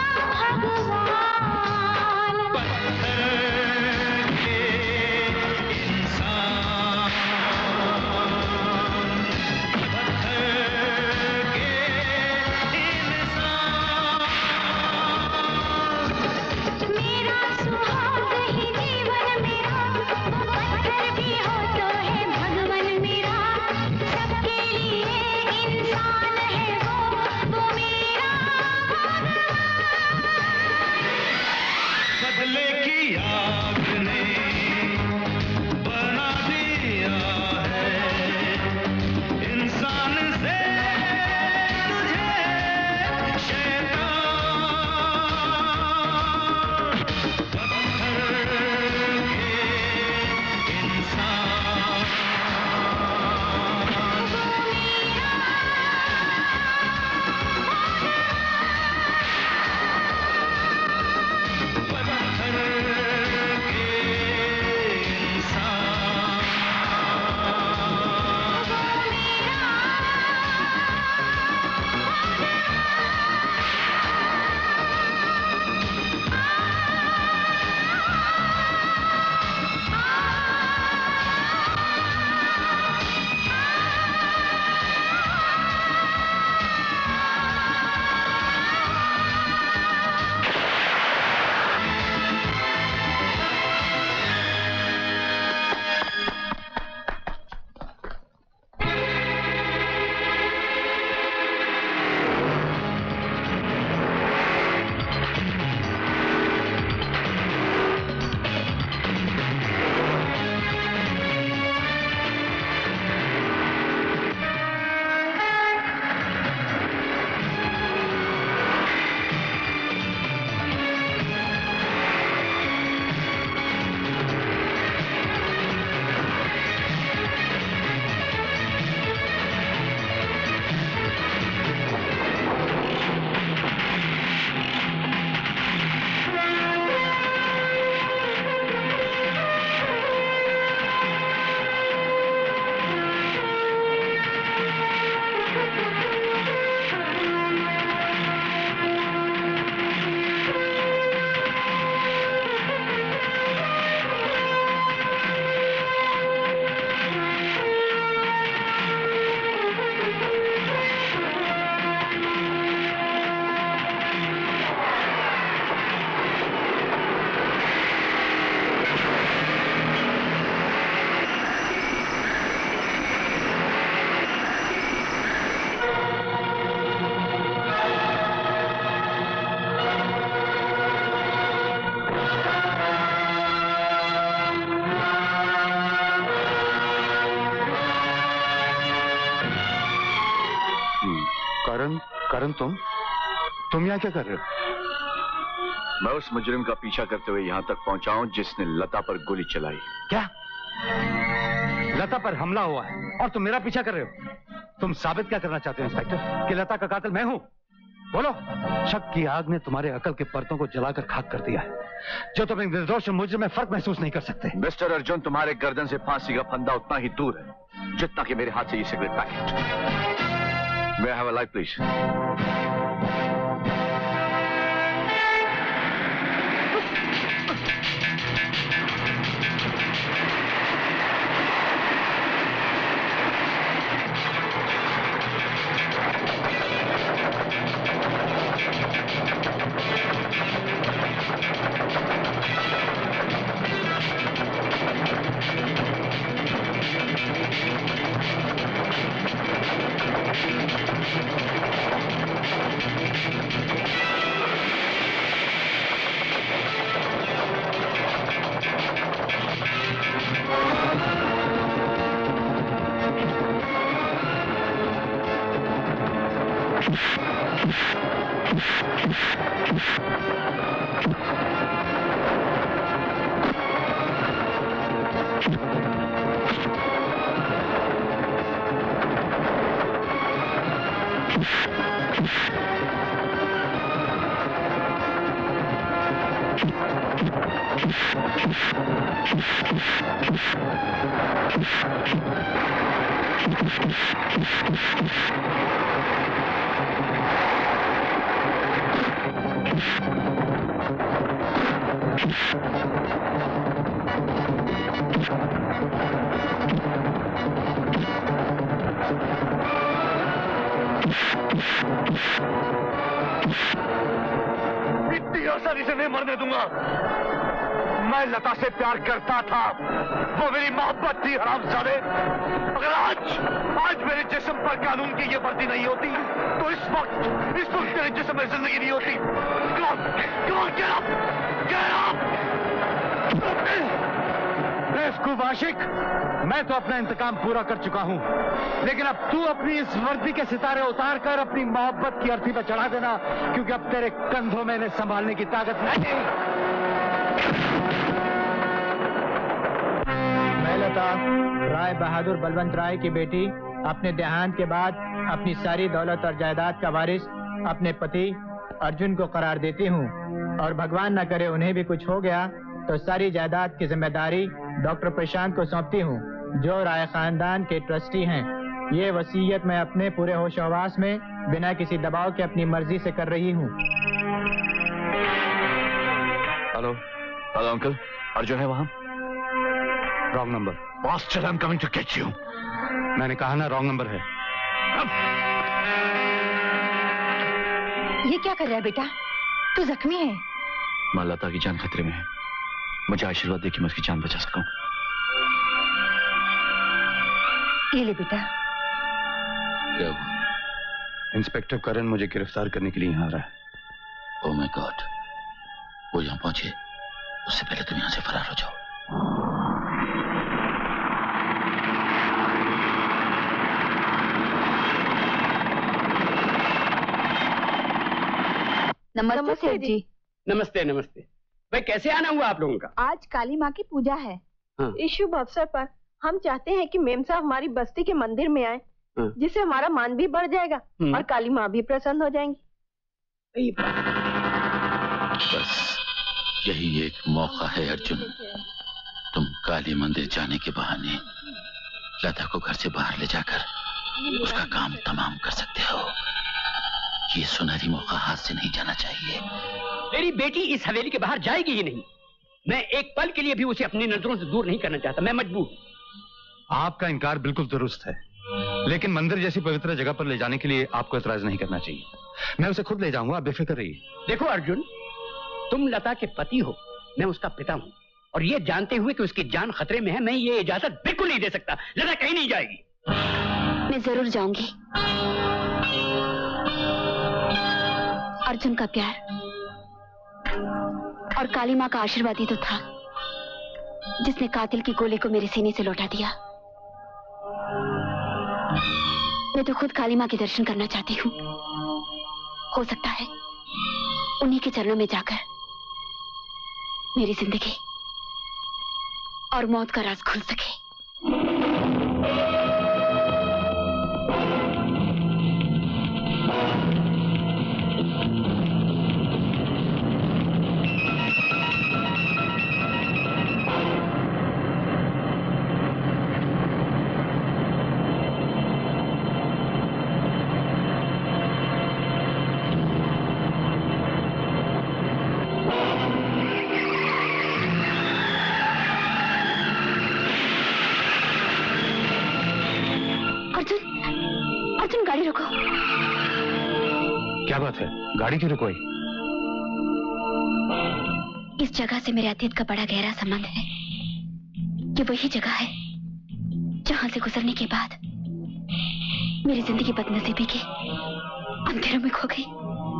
भगवान। पत्थर के इंसान, पत्थर के इंसान। मेरा सुहाग ही जीवन मेरा, वो पत्थर भी हो तो है भगवन मेरा, सबके लिए इंसान है वो, वो मेरा बदले की आग ने बना दिया है इंसान से तुझे शैतान। पत्थर के इंसान, पत्थर के आनंद, तुम तुम यहाँ क्या कर रहे हो? मैं उस मुजरिम का पीछा करते हुए यहाँ तक पहुंचा हूं जिसने लता पर गोली चलाई। क्या? लता पर हमला हुआ है और तुम मेरा पीछा कर रहे हो? तुम साबित क्या करना चाहते हो इंस्पेक्टर कि लता का कातिल मैं हूं? बोलो। शक की आग ने तुम्हारे अकल के परतों को जलाकर खाक कर दिया है, जो तुम एक निर्दोष मुजरिम में फर्क महसूस नहीं कर सकते। मिस्टर अर्जुन, तुम्हारे गर्दन से फांसी का फंदा उतना ही दूर है जितना कि मेरे हाथ से ये cigarette packet. May I have a light please? इतनी आसानी से नहीं मरने दूंगा। मैं लता से प्यार करता था, वो मेरी मोहब्बत थी हरामजादे। अगर आज आज मेरे जिस्म पर कानून की ये वर्दी नहीं होती तो इस वक्त इस वक्त मेरे जिस्म में जिंदगी नहीं होती। Come on, come on, get up, get up! बेवकूफ आशिक, मैं तो अपना इंतकाम पूरा कर चुका हूं, लेकिन अब तू अपनी इस वर्दी के सितारे उतार कर अपनी मोहब्बत की अर्थी पर चढ़ा देना, क्योंकि अब तेरे कंधों में इन्हें संभालने की ताकत नहीं। मैं लता राय बहादुर बलवंत राय की बेटी अपने देहांत के बाद अपनी सारी दौलत और जायदाद का वारिस अपने पति अर्जुन को करार देती हूँ, और भगवान न करे उन्हें भी कुछ हो गया तो सारी जायदाद की जिम्मेदारी डॉक्टर प्रशांत को सौंपती हूँ, जो राय खानदान के ट्रस्टी हैं। ये वसीयत मैं अपने पूरे होश हवास में बिना किसी दबाव के अपनी मर्जी से कर रही हूँ। हेलो हेलो अंकल, अर्जुन है वहां? Wrong number. Bastard, I'm coming to get you. मैंने कहा ना रॉन्ग नंबर है। ये क्या कर रहा है बेटा? तू जख्मी है। मां लता की जान खतरे में है, मुझे आशीर्वाद दे कि मैं उसकी जान बचा सकूं। ये ले बेटा। क्या हुआ? इंस्पेक्टर करण मुझे गिरफ्तार करने के लिए यहाँ आ रहा है। ओह माय गॉड, वो यहाँ पहुंचे उससे पहले तुम यहाँ से फरार हो जाओ। नमस्ते सेठ जी। नमस्ते नमस्ते। भाई कैसे आना हुआ आप लोगों का? आज काली माँ की पूजा है। हाँ। इस शुभ अवसर पर हम चाहते हैं कि मेम साहब हमारी बस्ती के मंदिर में आए, हाँ। जिससे हमारा मान भी बढ़ जाएगा और काली माँ भी प्रसन्न हो जाएंगी। बस यही एक मौका है अर्जुन, तुम काली मंदिर जाने के बहाने लता को घर से बाहर ले जाकर उसका काम तमाम कर सकते हो। ये सुनहरी मौका हाथ से नहीं जाना चाहिए। मेरी बेटी इस हवेली के बाहर जाएगी ही नहीं। मैं एक पल के लिए भी उसे अपनी नजरों से दूर नहीं करना चाहता, मैं मजबूर। आपका इनकार बिल्कुल दुरुस्त है, लेकिन मंदिर जैसी पवित्र जगह पर ले जाने के लिए आपको एतराज नहीं करना चाहिए। मैं उसे खुद ले जाऊंगा, आप बेफिक्र रहिए। देखो अर्जुन, तुम लता के पति हो, मैं उसका पिता हूँ, और ये जानते हुए कि उसकी जान खतरे में है, मैं ये इजाजत बिल्कुल नहीं दे सकता। लता कहीं नहीं जाएगी। मैं जरूर जाऊंगी। अर्जुन का प्यार और काली माँ का आशीर्वाद ही तो था जिसने कातिल की गोली को मेरे सीने से लौटा दिया। मैं तो खुद काली माँ के दर्शन करना चाहती हूँ। हो सकता है उन्हीं के चरणों में जाकर मेरी जिंदगी और मौत का राज खुल सके। गाड़ी रुको। क्या बात है, गाड़ी क्यों रुकोई? इस जगह से मेरे अतीत का बड़ा गहरा संबंध है। ये वही जगह है जहां से गुजरने के बाद मेरी जिंदगी बदनसीबी के अंधेरों में खो गई।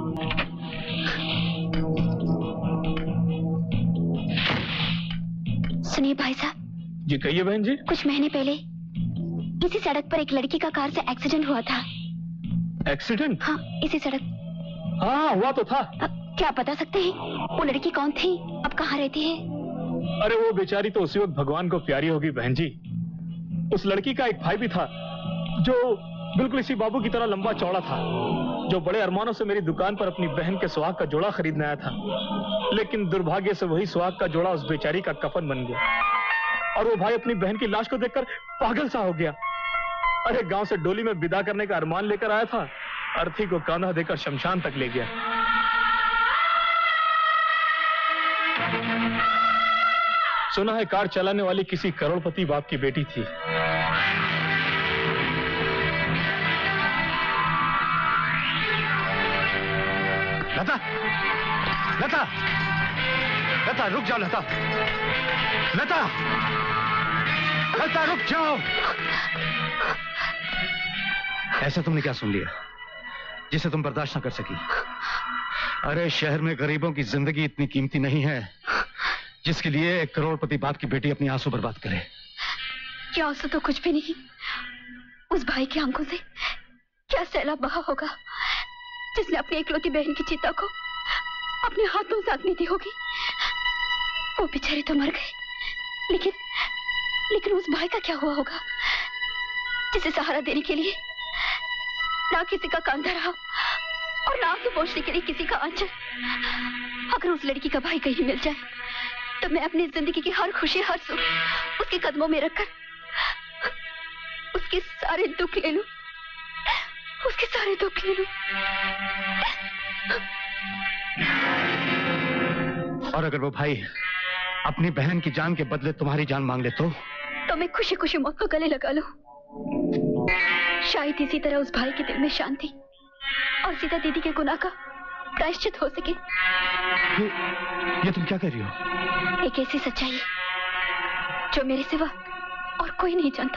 सुनिए भाई साहब। जी कहिए बहन जी। कुछ महीने पहले इसी सड़क पर एक लड़की का कार से एक्सीडेंट हुआ था। एक्सीडेंट? हाँ, इसी सड़क। हाँ, हुआ तो था। आ, क्या आप बता सकते हैं वो लड़की कौन थी, अब कहाँ रहती है? अरे वो बेचारी तो उसी वक्त भगवान को प्यारी होगी बहन जी। उस लड़की का एक भाई भी था जो बिल्कुल इसी बाबू की तरह लंबा चौड़ा था, जो बड़े अरमानों से मेरी दुकान पर अपनी बहन के सुहाग का जोड़ा खरीदने आया था। लेकिन दुर्भाग्य से वही सुहाग का जोड़ा उस बेचारी का कफन बन गया और वो भाई अपनी बहन की लाश को देखकर पागल सा हो गया। अरे गांव से डोली में विदा करने का अरमान लेकर आया था, अर्थी को कांधा देकर शमशान तक ले गया। सुना है कार चलाने वाली किसी करोड़पति बाप की बेटी थी। लता, लता, लता रुक जाओ। लता, लता, लता रुक जाओ। ऐसा तुमने क्या सुन लिया जिसे तुम बर्दाश्त ना कर सकी? अरे शहर में गरीबों की जिंदगी इतनी कीमती नहीं है जिसके लिए एक करोड़पति बाप की बेटी अपनी आंसू बर्बाद करे। क्या आंसू तो कुछ भी नहीं, उस भाई की आंखों से क्या सैलाब बहा होगा जिसने अपनी इकलौती बहन की चिता को अपने हाथों से आग दी होगी। वो बेचारे तो मर गए, लेकिन लेकिन उस भाई का क्या हुआ होगा जिसे सहारा देने के लिए ना किसी का कंधा रहा और ना आंसू पोंछने के लिए किसी का आंचल। अगर उस लड़की का भाई कहीं मिल जाए तो मैं अपनी जिंदगी की हर खुशी हर सुख उसके कदमों में रखकर उसके सारे दुख ले लूं, उसके सारे दुख ले लूं। और अगर वो भाई अपनी बहन की जान के बदले तुम्हारी जान मांग ले तो तो मैं खुशी खुशी मौत को गले लगा लूं। शायद इसी तरह उस भाई के दिल में शांति और सीता दीदी के गुनाह का प्रायश्चित हो सके। ये, ये तुम क्या कर रही हो? एक ऐसी सच्चाई जो मेरे सिवा और कोई नहीं जानता।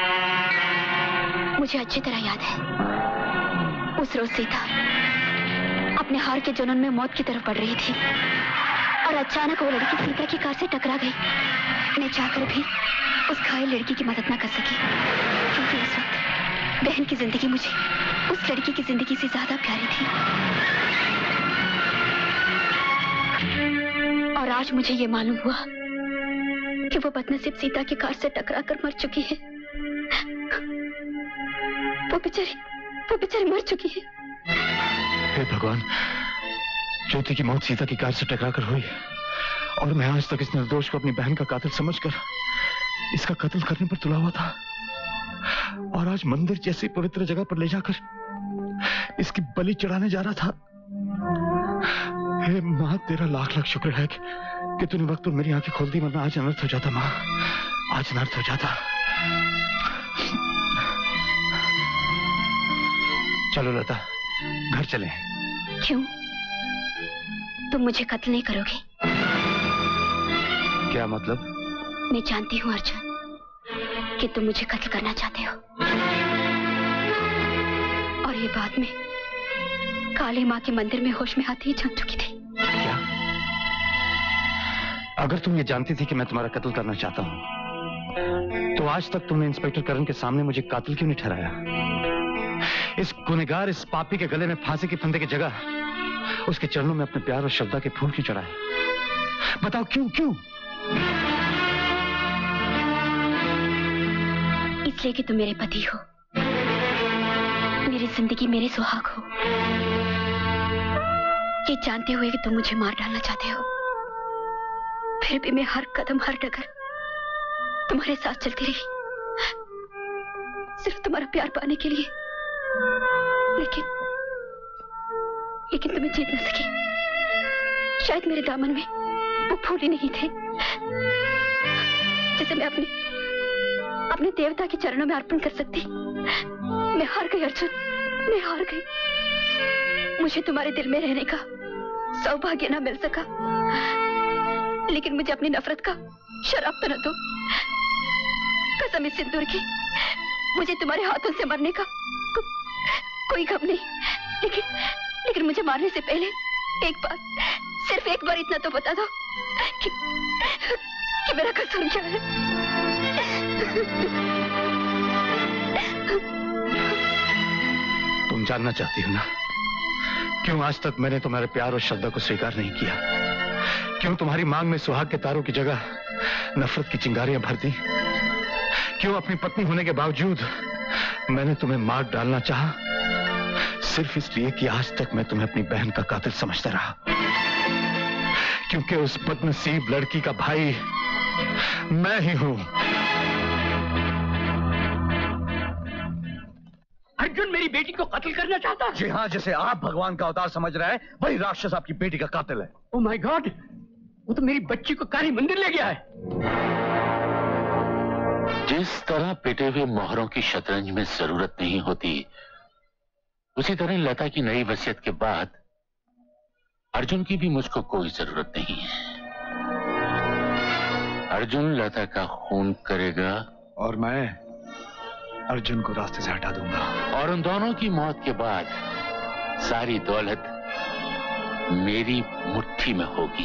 मुझे अच्छी तरह याद है उस रोज सीता अपने हार के जुनून में मौत की तरफ बढ़ रही थी और अचानक वो लड़की सीता की कार से टकरा गई। मैं चाहकर भी उस घायल लड़की की मदद न कर सकी क्योंकि उस वक्त बहन की जिंदगी मुझे उस लड़की की जिंदगी से ज्यादा प्यारी थी। और आज मुझे ये मालूम हुआ कि वो बदनसीब सीता की कार से टकरा कर मर चुकी है। वो बेचारी वो बेचारी मर चुकी है। हे भगवान, ज्योति की मौत सीता की कार से टकरा कर हुई और मैं आज तक इस निर्दोष को अपनी बहन का कातिल समझकर इसका कत्ल करने पर तुला हुआ था और आज मंदिर जैसी पवित्र जगह पर ले जाकर इसकी बलि चढ़ाने जा रहा था। हे माँ, तेरा लाख लाख शुक्र है कि, कि तूने वक्त पर मेरी आंखें खोल दी, वरना आज अनर्थ हो जाता। माँ, आज अनर्थ हो जाता। चलो लता, घर चलें। क्यों? तुम मुझे कत्ल नहीं करोगे? क्या मतलब? मैं जानती हूँ अर्जुन कि तुम मुझे कत्ल करना चाहते हो और ये बात में काली माँ के मंदिर में होश में आती ही जान चुकी थी। क्या? अगर तुम ये जानती थी कि मैं तुम्हारा कत्ल करना चाहता हूँ तो आज तक तुमने इंस्पेक्टर करण के सामने मुझे कातिल क्यों नहीं ठहराया? इस गुनहगार, इस पापी के गले में फांसी के फंदे की जगह उसके चरणों में अपने प्यार और श्रद्धा के फूल क्यों चढ़ाए? बताओ क्यों? क्यों? इसलिए कि तुम मेरे पति हो, मेरी जिंदगी, मेरे सुहाग हो। ये जानते हुए कि तुम मुझे मार डालना चाहते हो, फिर भी मैं हर कदम, हर डगर तुम्हारे साथ चलती रही, सिर्फ तुम्हारा प्यार पाने के लिए। लेकिन लेकिन तुम्हें जीत न सकी। शायद मेरे दामन में वो फूल ही नहीं थे जिसे मैं अपने अपने देवता के चरणों में अर्पण कर सकती। मैं हार गई अर्जुन, मैं हार गई। मुझे तुम्हारे दिल में रहने का सौभाग्य ना मिल सका, लेकिन मुझे अपनी नफरत का शराब तो न दो। कसम इस सिंदूर की, मुझे तुम्हारे हाथों से मरने का को, कोई गम नहीं, लेकिन लेकिन मुझे मारने से पहले एक बार, सिर्फ एक बार इतना तो बता दो कि, कि मेरा कसूर क्या है। तुम जानना चाहती हो ना, क्यों आज तक मैंने तुम्हारे प्यार और श्रद्धा को स्वीकार नहीं किया? क्यों तुम्हारी मांग में सुहाग के तारों की जगह नफरत की चिंगारियां भर दी? क्यों अपनी पत्नी होने के बावजूद मैंने तुम्हें मार डालना चाहा, सिर्फ इसलिए कि आज तक मैं तुम्हें अपनी बहन का कातिल समझता रहा? क्योंकि उस बदनसीब लड़की का भाई मैं ही हूं। अर्जुन मेरी बेटी को कत्ल करना चाहता है। जी हाँ, जिसे आप भगवान का अवतार समझ रहे हैं, वही राक्षस आपकी बेटी का कातिल है। ओह माय गॉड, वो तो मेरी बच्ची को काली मंदिर ले गया है। जिस तरह पिटे हुए मोहरों की शतरंज में जरूरत नहीं होती, उसी तरह लता की नई वसीयत के बाद अर्जुन की भी मुझको कोई जरूरत नहीं है। अर्जुन लता का खून करेगा और मैं अर्जुन को रास्ते से हटा दूंगा, और उन दोनों की मौत के बाद सारी दौलत मेरी मुट्ठी में होगी।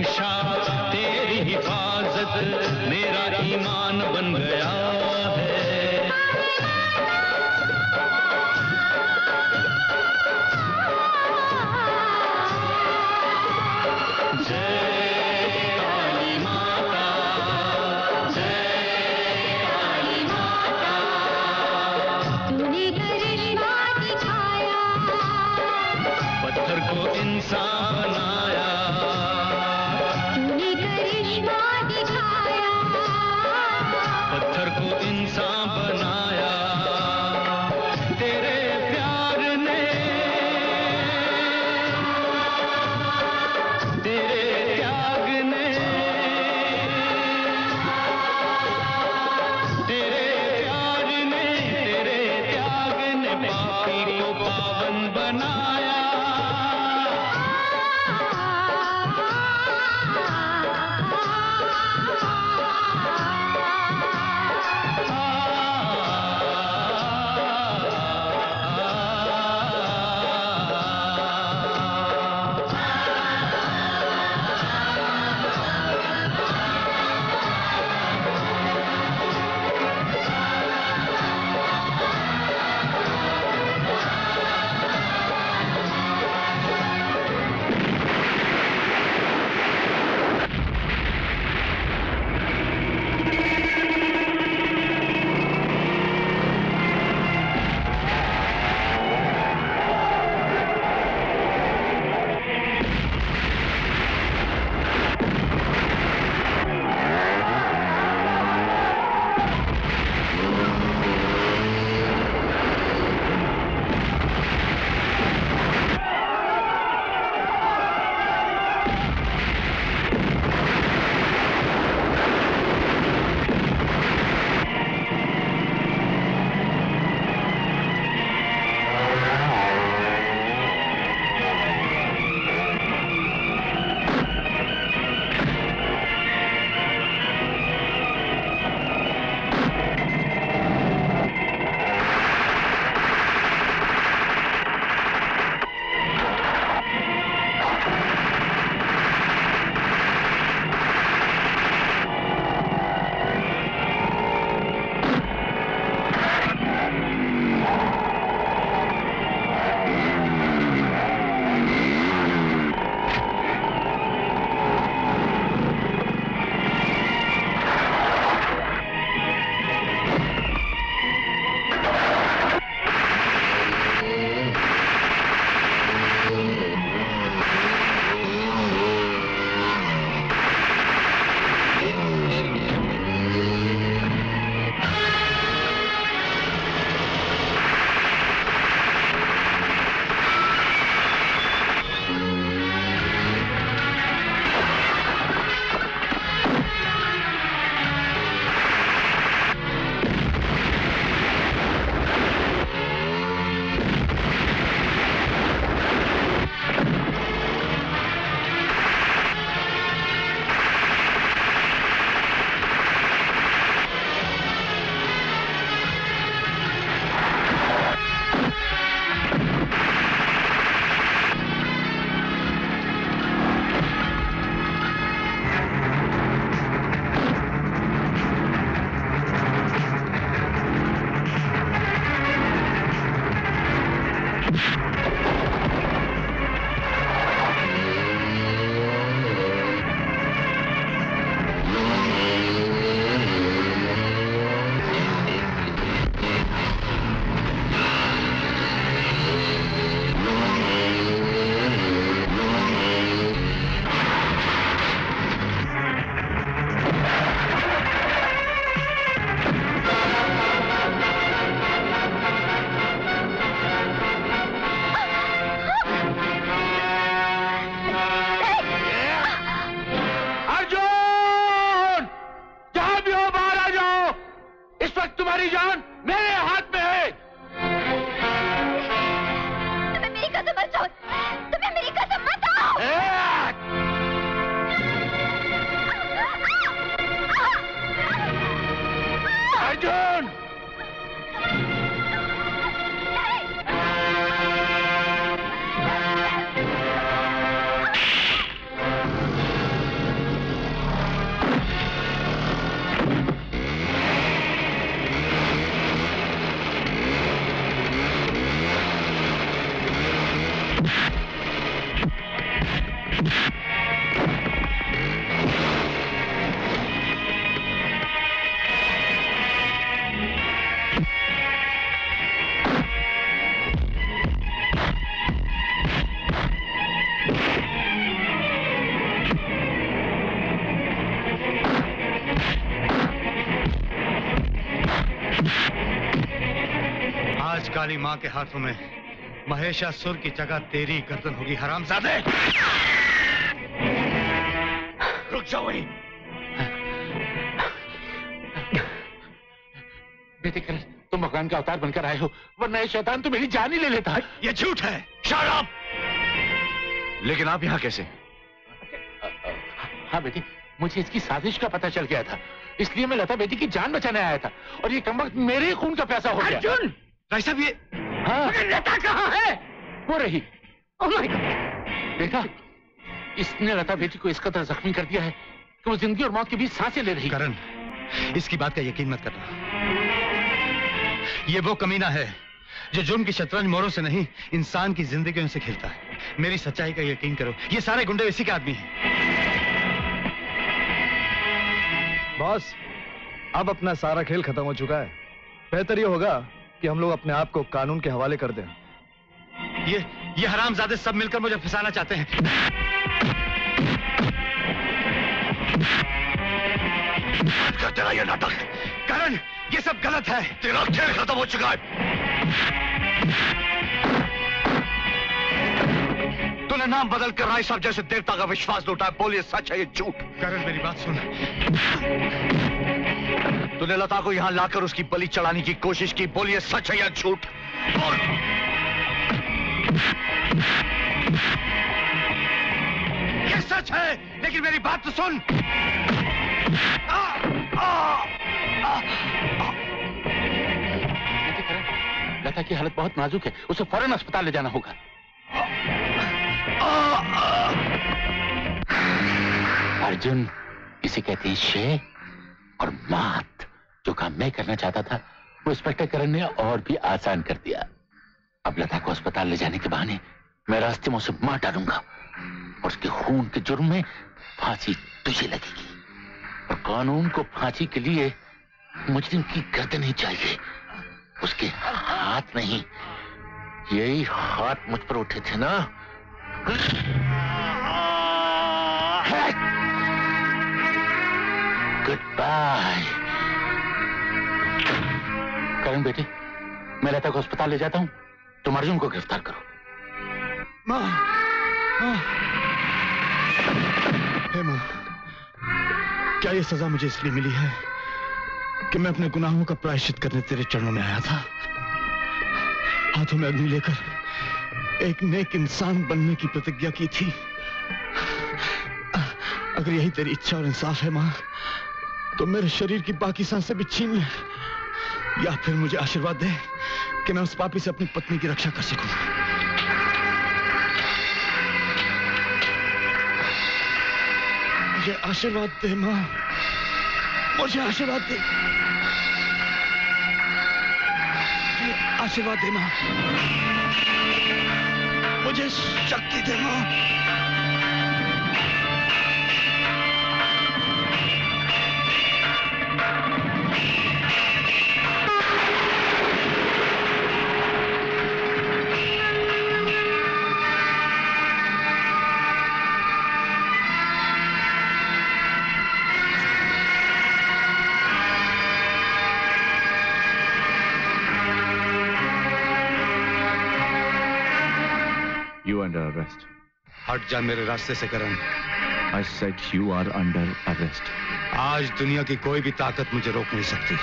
रक्षा तेरी हिफाजत मेरा ईमान बन गया है। तुम्हारी जान मेरे हाथ में है। तुम्हें मेरी कसम मत छोड़, तुम्हें मेरी कसम मत आओ। अर्जुन काली माँ के हाथों में महेशासुर की जगह तेरी गर्दन होगी, हरामजादे। रुक जाओ वहीं। बेटे करण, तुम भगवान का अवतार बनकर आए हो, वरना ये शैतान तो मेरी जान ही ले लेता है। ये झूठ है। Shut up. लेकिन आप यहाँ कैसे? हाँ बेटी, मुझे इसकी साजिश का पता चल गया था, इसलिए मैं लता बेटी की जान बचाने आया था, और ये कमबख्त मेरे ही खून का प्यासा हो गया। अर्जुन! भाई साहब ये हाँ, लता कहाँ है? वो रही। Oh my God! देखा, इसने लता बेटी को इस कदर जख्मी कर दिया है कि वो जिंदगी और मौत के बीच सांसें ले रही। करण, इसकी बात का यकीन मत करना। ये वो कमीना है जो जुर्म की शतरंज मोरों से नहीं, इंसान की जिंदगियों से खेलता है। मेरी सच्चाई का यकीन करो, ये सारे गुंडे इसी के आदमी हैं। बॉस, अब अपना सारा खेल खत्म हो चुका है। बेहतर ये होगा कि हम लोग अपने आप को कानून के हवाले कर दें। ये ये हरामजादे सब मिलकर मुझे फंसाना चाहते हैं। कर तेरा ये नाटक। करण, ये सब गलत है। तेरा खेल खत्म हो चुका है। तूने नाम बदल कर राय साहब जैसे देवता का विश्वास लूटा है। बोलिए सच है ये झूठ? करण मेरी बात सुन। तूने लता को यहां लाकर उसकी बलि चढ़ाने की कोशिश की। बोलिए सच है या झूठ? बोल। ये सच है, लेकिन मेरी बात तो सुन। आ, आ, आ, आ। लता की हालत बहुत नाजुक है, उसे फौरन अस्पताल ले जाना होगा। अर्जुन, इसे कहते हैं शेर और मात। जो काम मैं करना चाहता था वो इंस्पेक्टर करण ने और भी आसान कर दिया। अब लता को अस्पताल ले जाने के बहाने मैं रास्ते में उसे मार डालूंगा, और उसके खून के जुर्म में फांसी तुझे लगेगी। और कानून को फांसी के लिए मुजरिम की गर्दन ही चाहिए, उसके हाथ नहीं। यही हाथ मुझ पर उठे थे ना। Good bye. करण बेटे, मैं लता को अस्पताल ले जाता हूं, तुम अर्जुन को गिरफ्तार करो। माँ, माँ, हे माँ, क्या ये सजा मुझे इसलिए मिली है कि मैं अपने गुनाहों का प्रायश्चित करने तेरे चरणों में आया था, हाथों में अग्नि लेकर एक नेक इंसान बनने की प्रतिज्ञा की थी। अगर यही तेरी इच्छा और इंसाफ है माँ, तो मेरे शरीर की बाकी सांसें भी छीन ले, या फिर मुझे आशीर्वाद दे कि मैं उस पापी से अपनी पत्नी की रक्षा कर सकूं। मुझे आशीर्वाद दे माँ, मुझे आशीर्वाद दे, मुझे आशीर्वाद दे माँ, मुझे शक्ति दे माँ। You under arrest. हट जा मेरे रास्ते से करण। I said you are under arrest. आज दुनिया की कोई भी ताकत मुझे रोक नहीं सकती।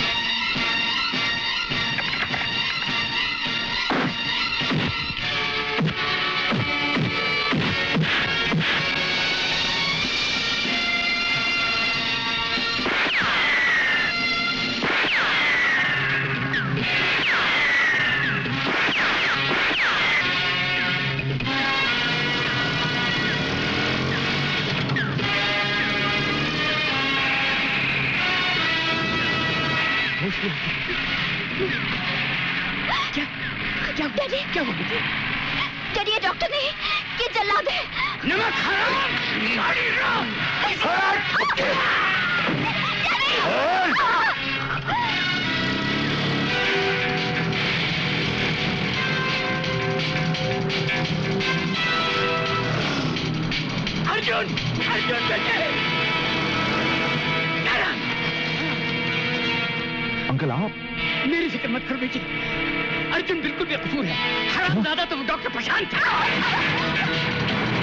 क्या क्या डैडी क्या हुआ बेटे? डैडी ये डॉक्टर नहीं, ये जल्लाद है। नमक हराम, मारी राम। अर्जुन, अर्जुन बेटे। अंकल आप? मेरी फिक्र मत करो बेटी, अर्जुन बिल्कुल बेकसूर है। हरामजादा तो वो डॉक्टर प्रशांत है।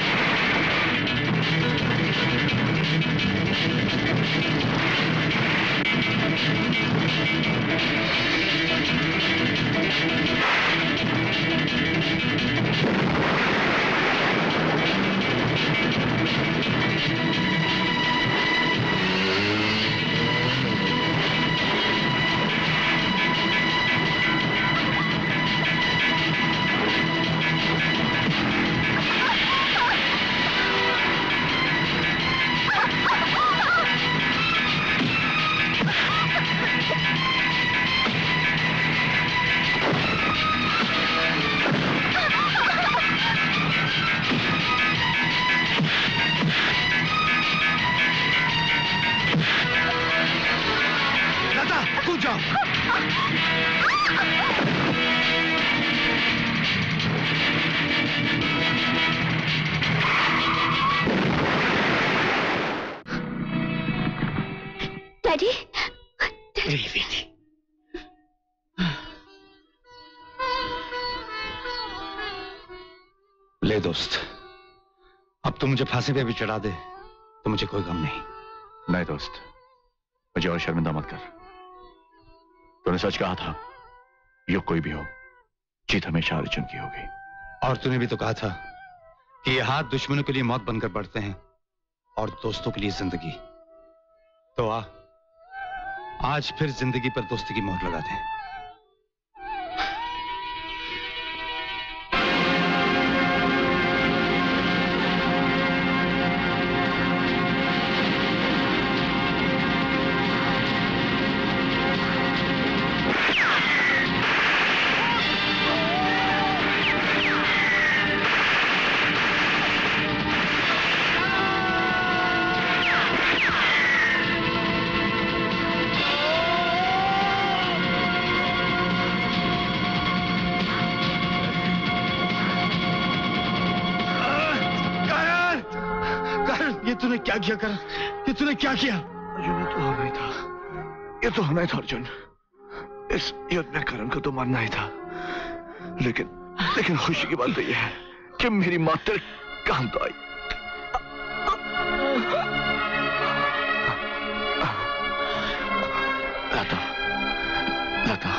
डैडी, ले दोस्त, अब तो मुझे फांसी पे भी चढ़ा दे तो मुझे कोई गम नहीं। नहीं दोस्त, मुझे और शर्मिंदा मत कर। तूने सच कहा था, युग कोई भी हो, जीत हमेशा अर्जुन की होगी। और तूने भी तो कहा था कि ये हाथ दुश्मनों के लिए मौत बनकर बढ़ते हैं और दोस्तों के लिए जिंदगी। तो आ, आज फिर जिंदगी पर दोस्ती की मोहर लगा दें। तूने क्या किया कर? ये तूने क्या किया? अर्जुन, ये तो होना ही था, ये तो होना ही था अर्जुन। इस युद्ध में करण को तो मारना ही था, लेकिन लेकिन खुशी की बात तो यह है कि मेरी मां तेरे काम तो आई। लता, लता,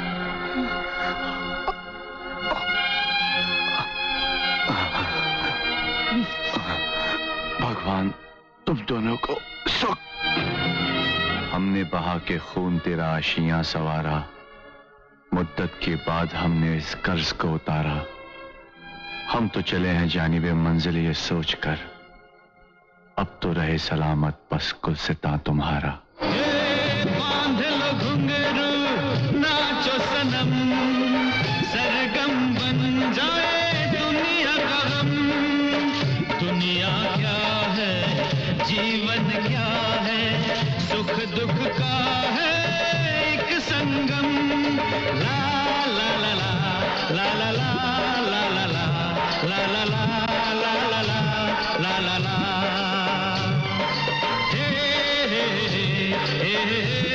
भगवान तुम दोनों को सुख। हमने बहा के खून तेरा आशियां सवारा, मुद्दत के बाद हमने इस कर्ज को उतारा। हम तो चले हैं जानिबे मंजिल ये सोचकर, अब तो रहे सलामत बस गुलसिता तुम्हारा। बांध लो घुंघरू नाचो सनम, सरगम बन जाए दुनिया का गम। दुनिया क्या है, जीवन क्या है, सुख दुख का है एक संगम। ला ला ला ला ला ला ला ला ला ला ला ला ला ला ला ला ला ला। हे हे हे हे हे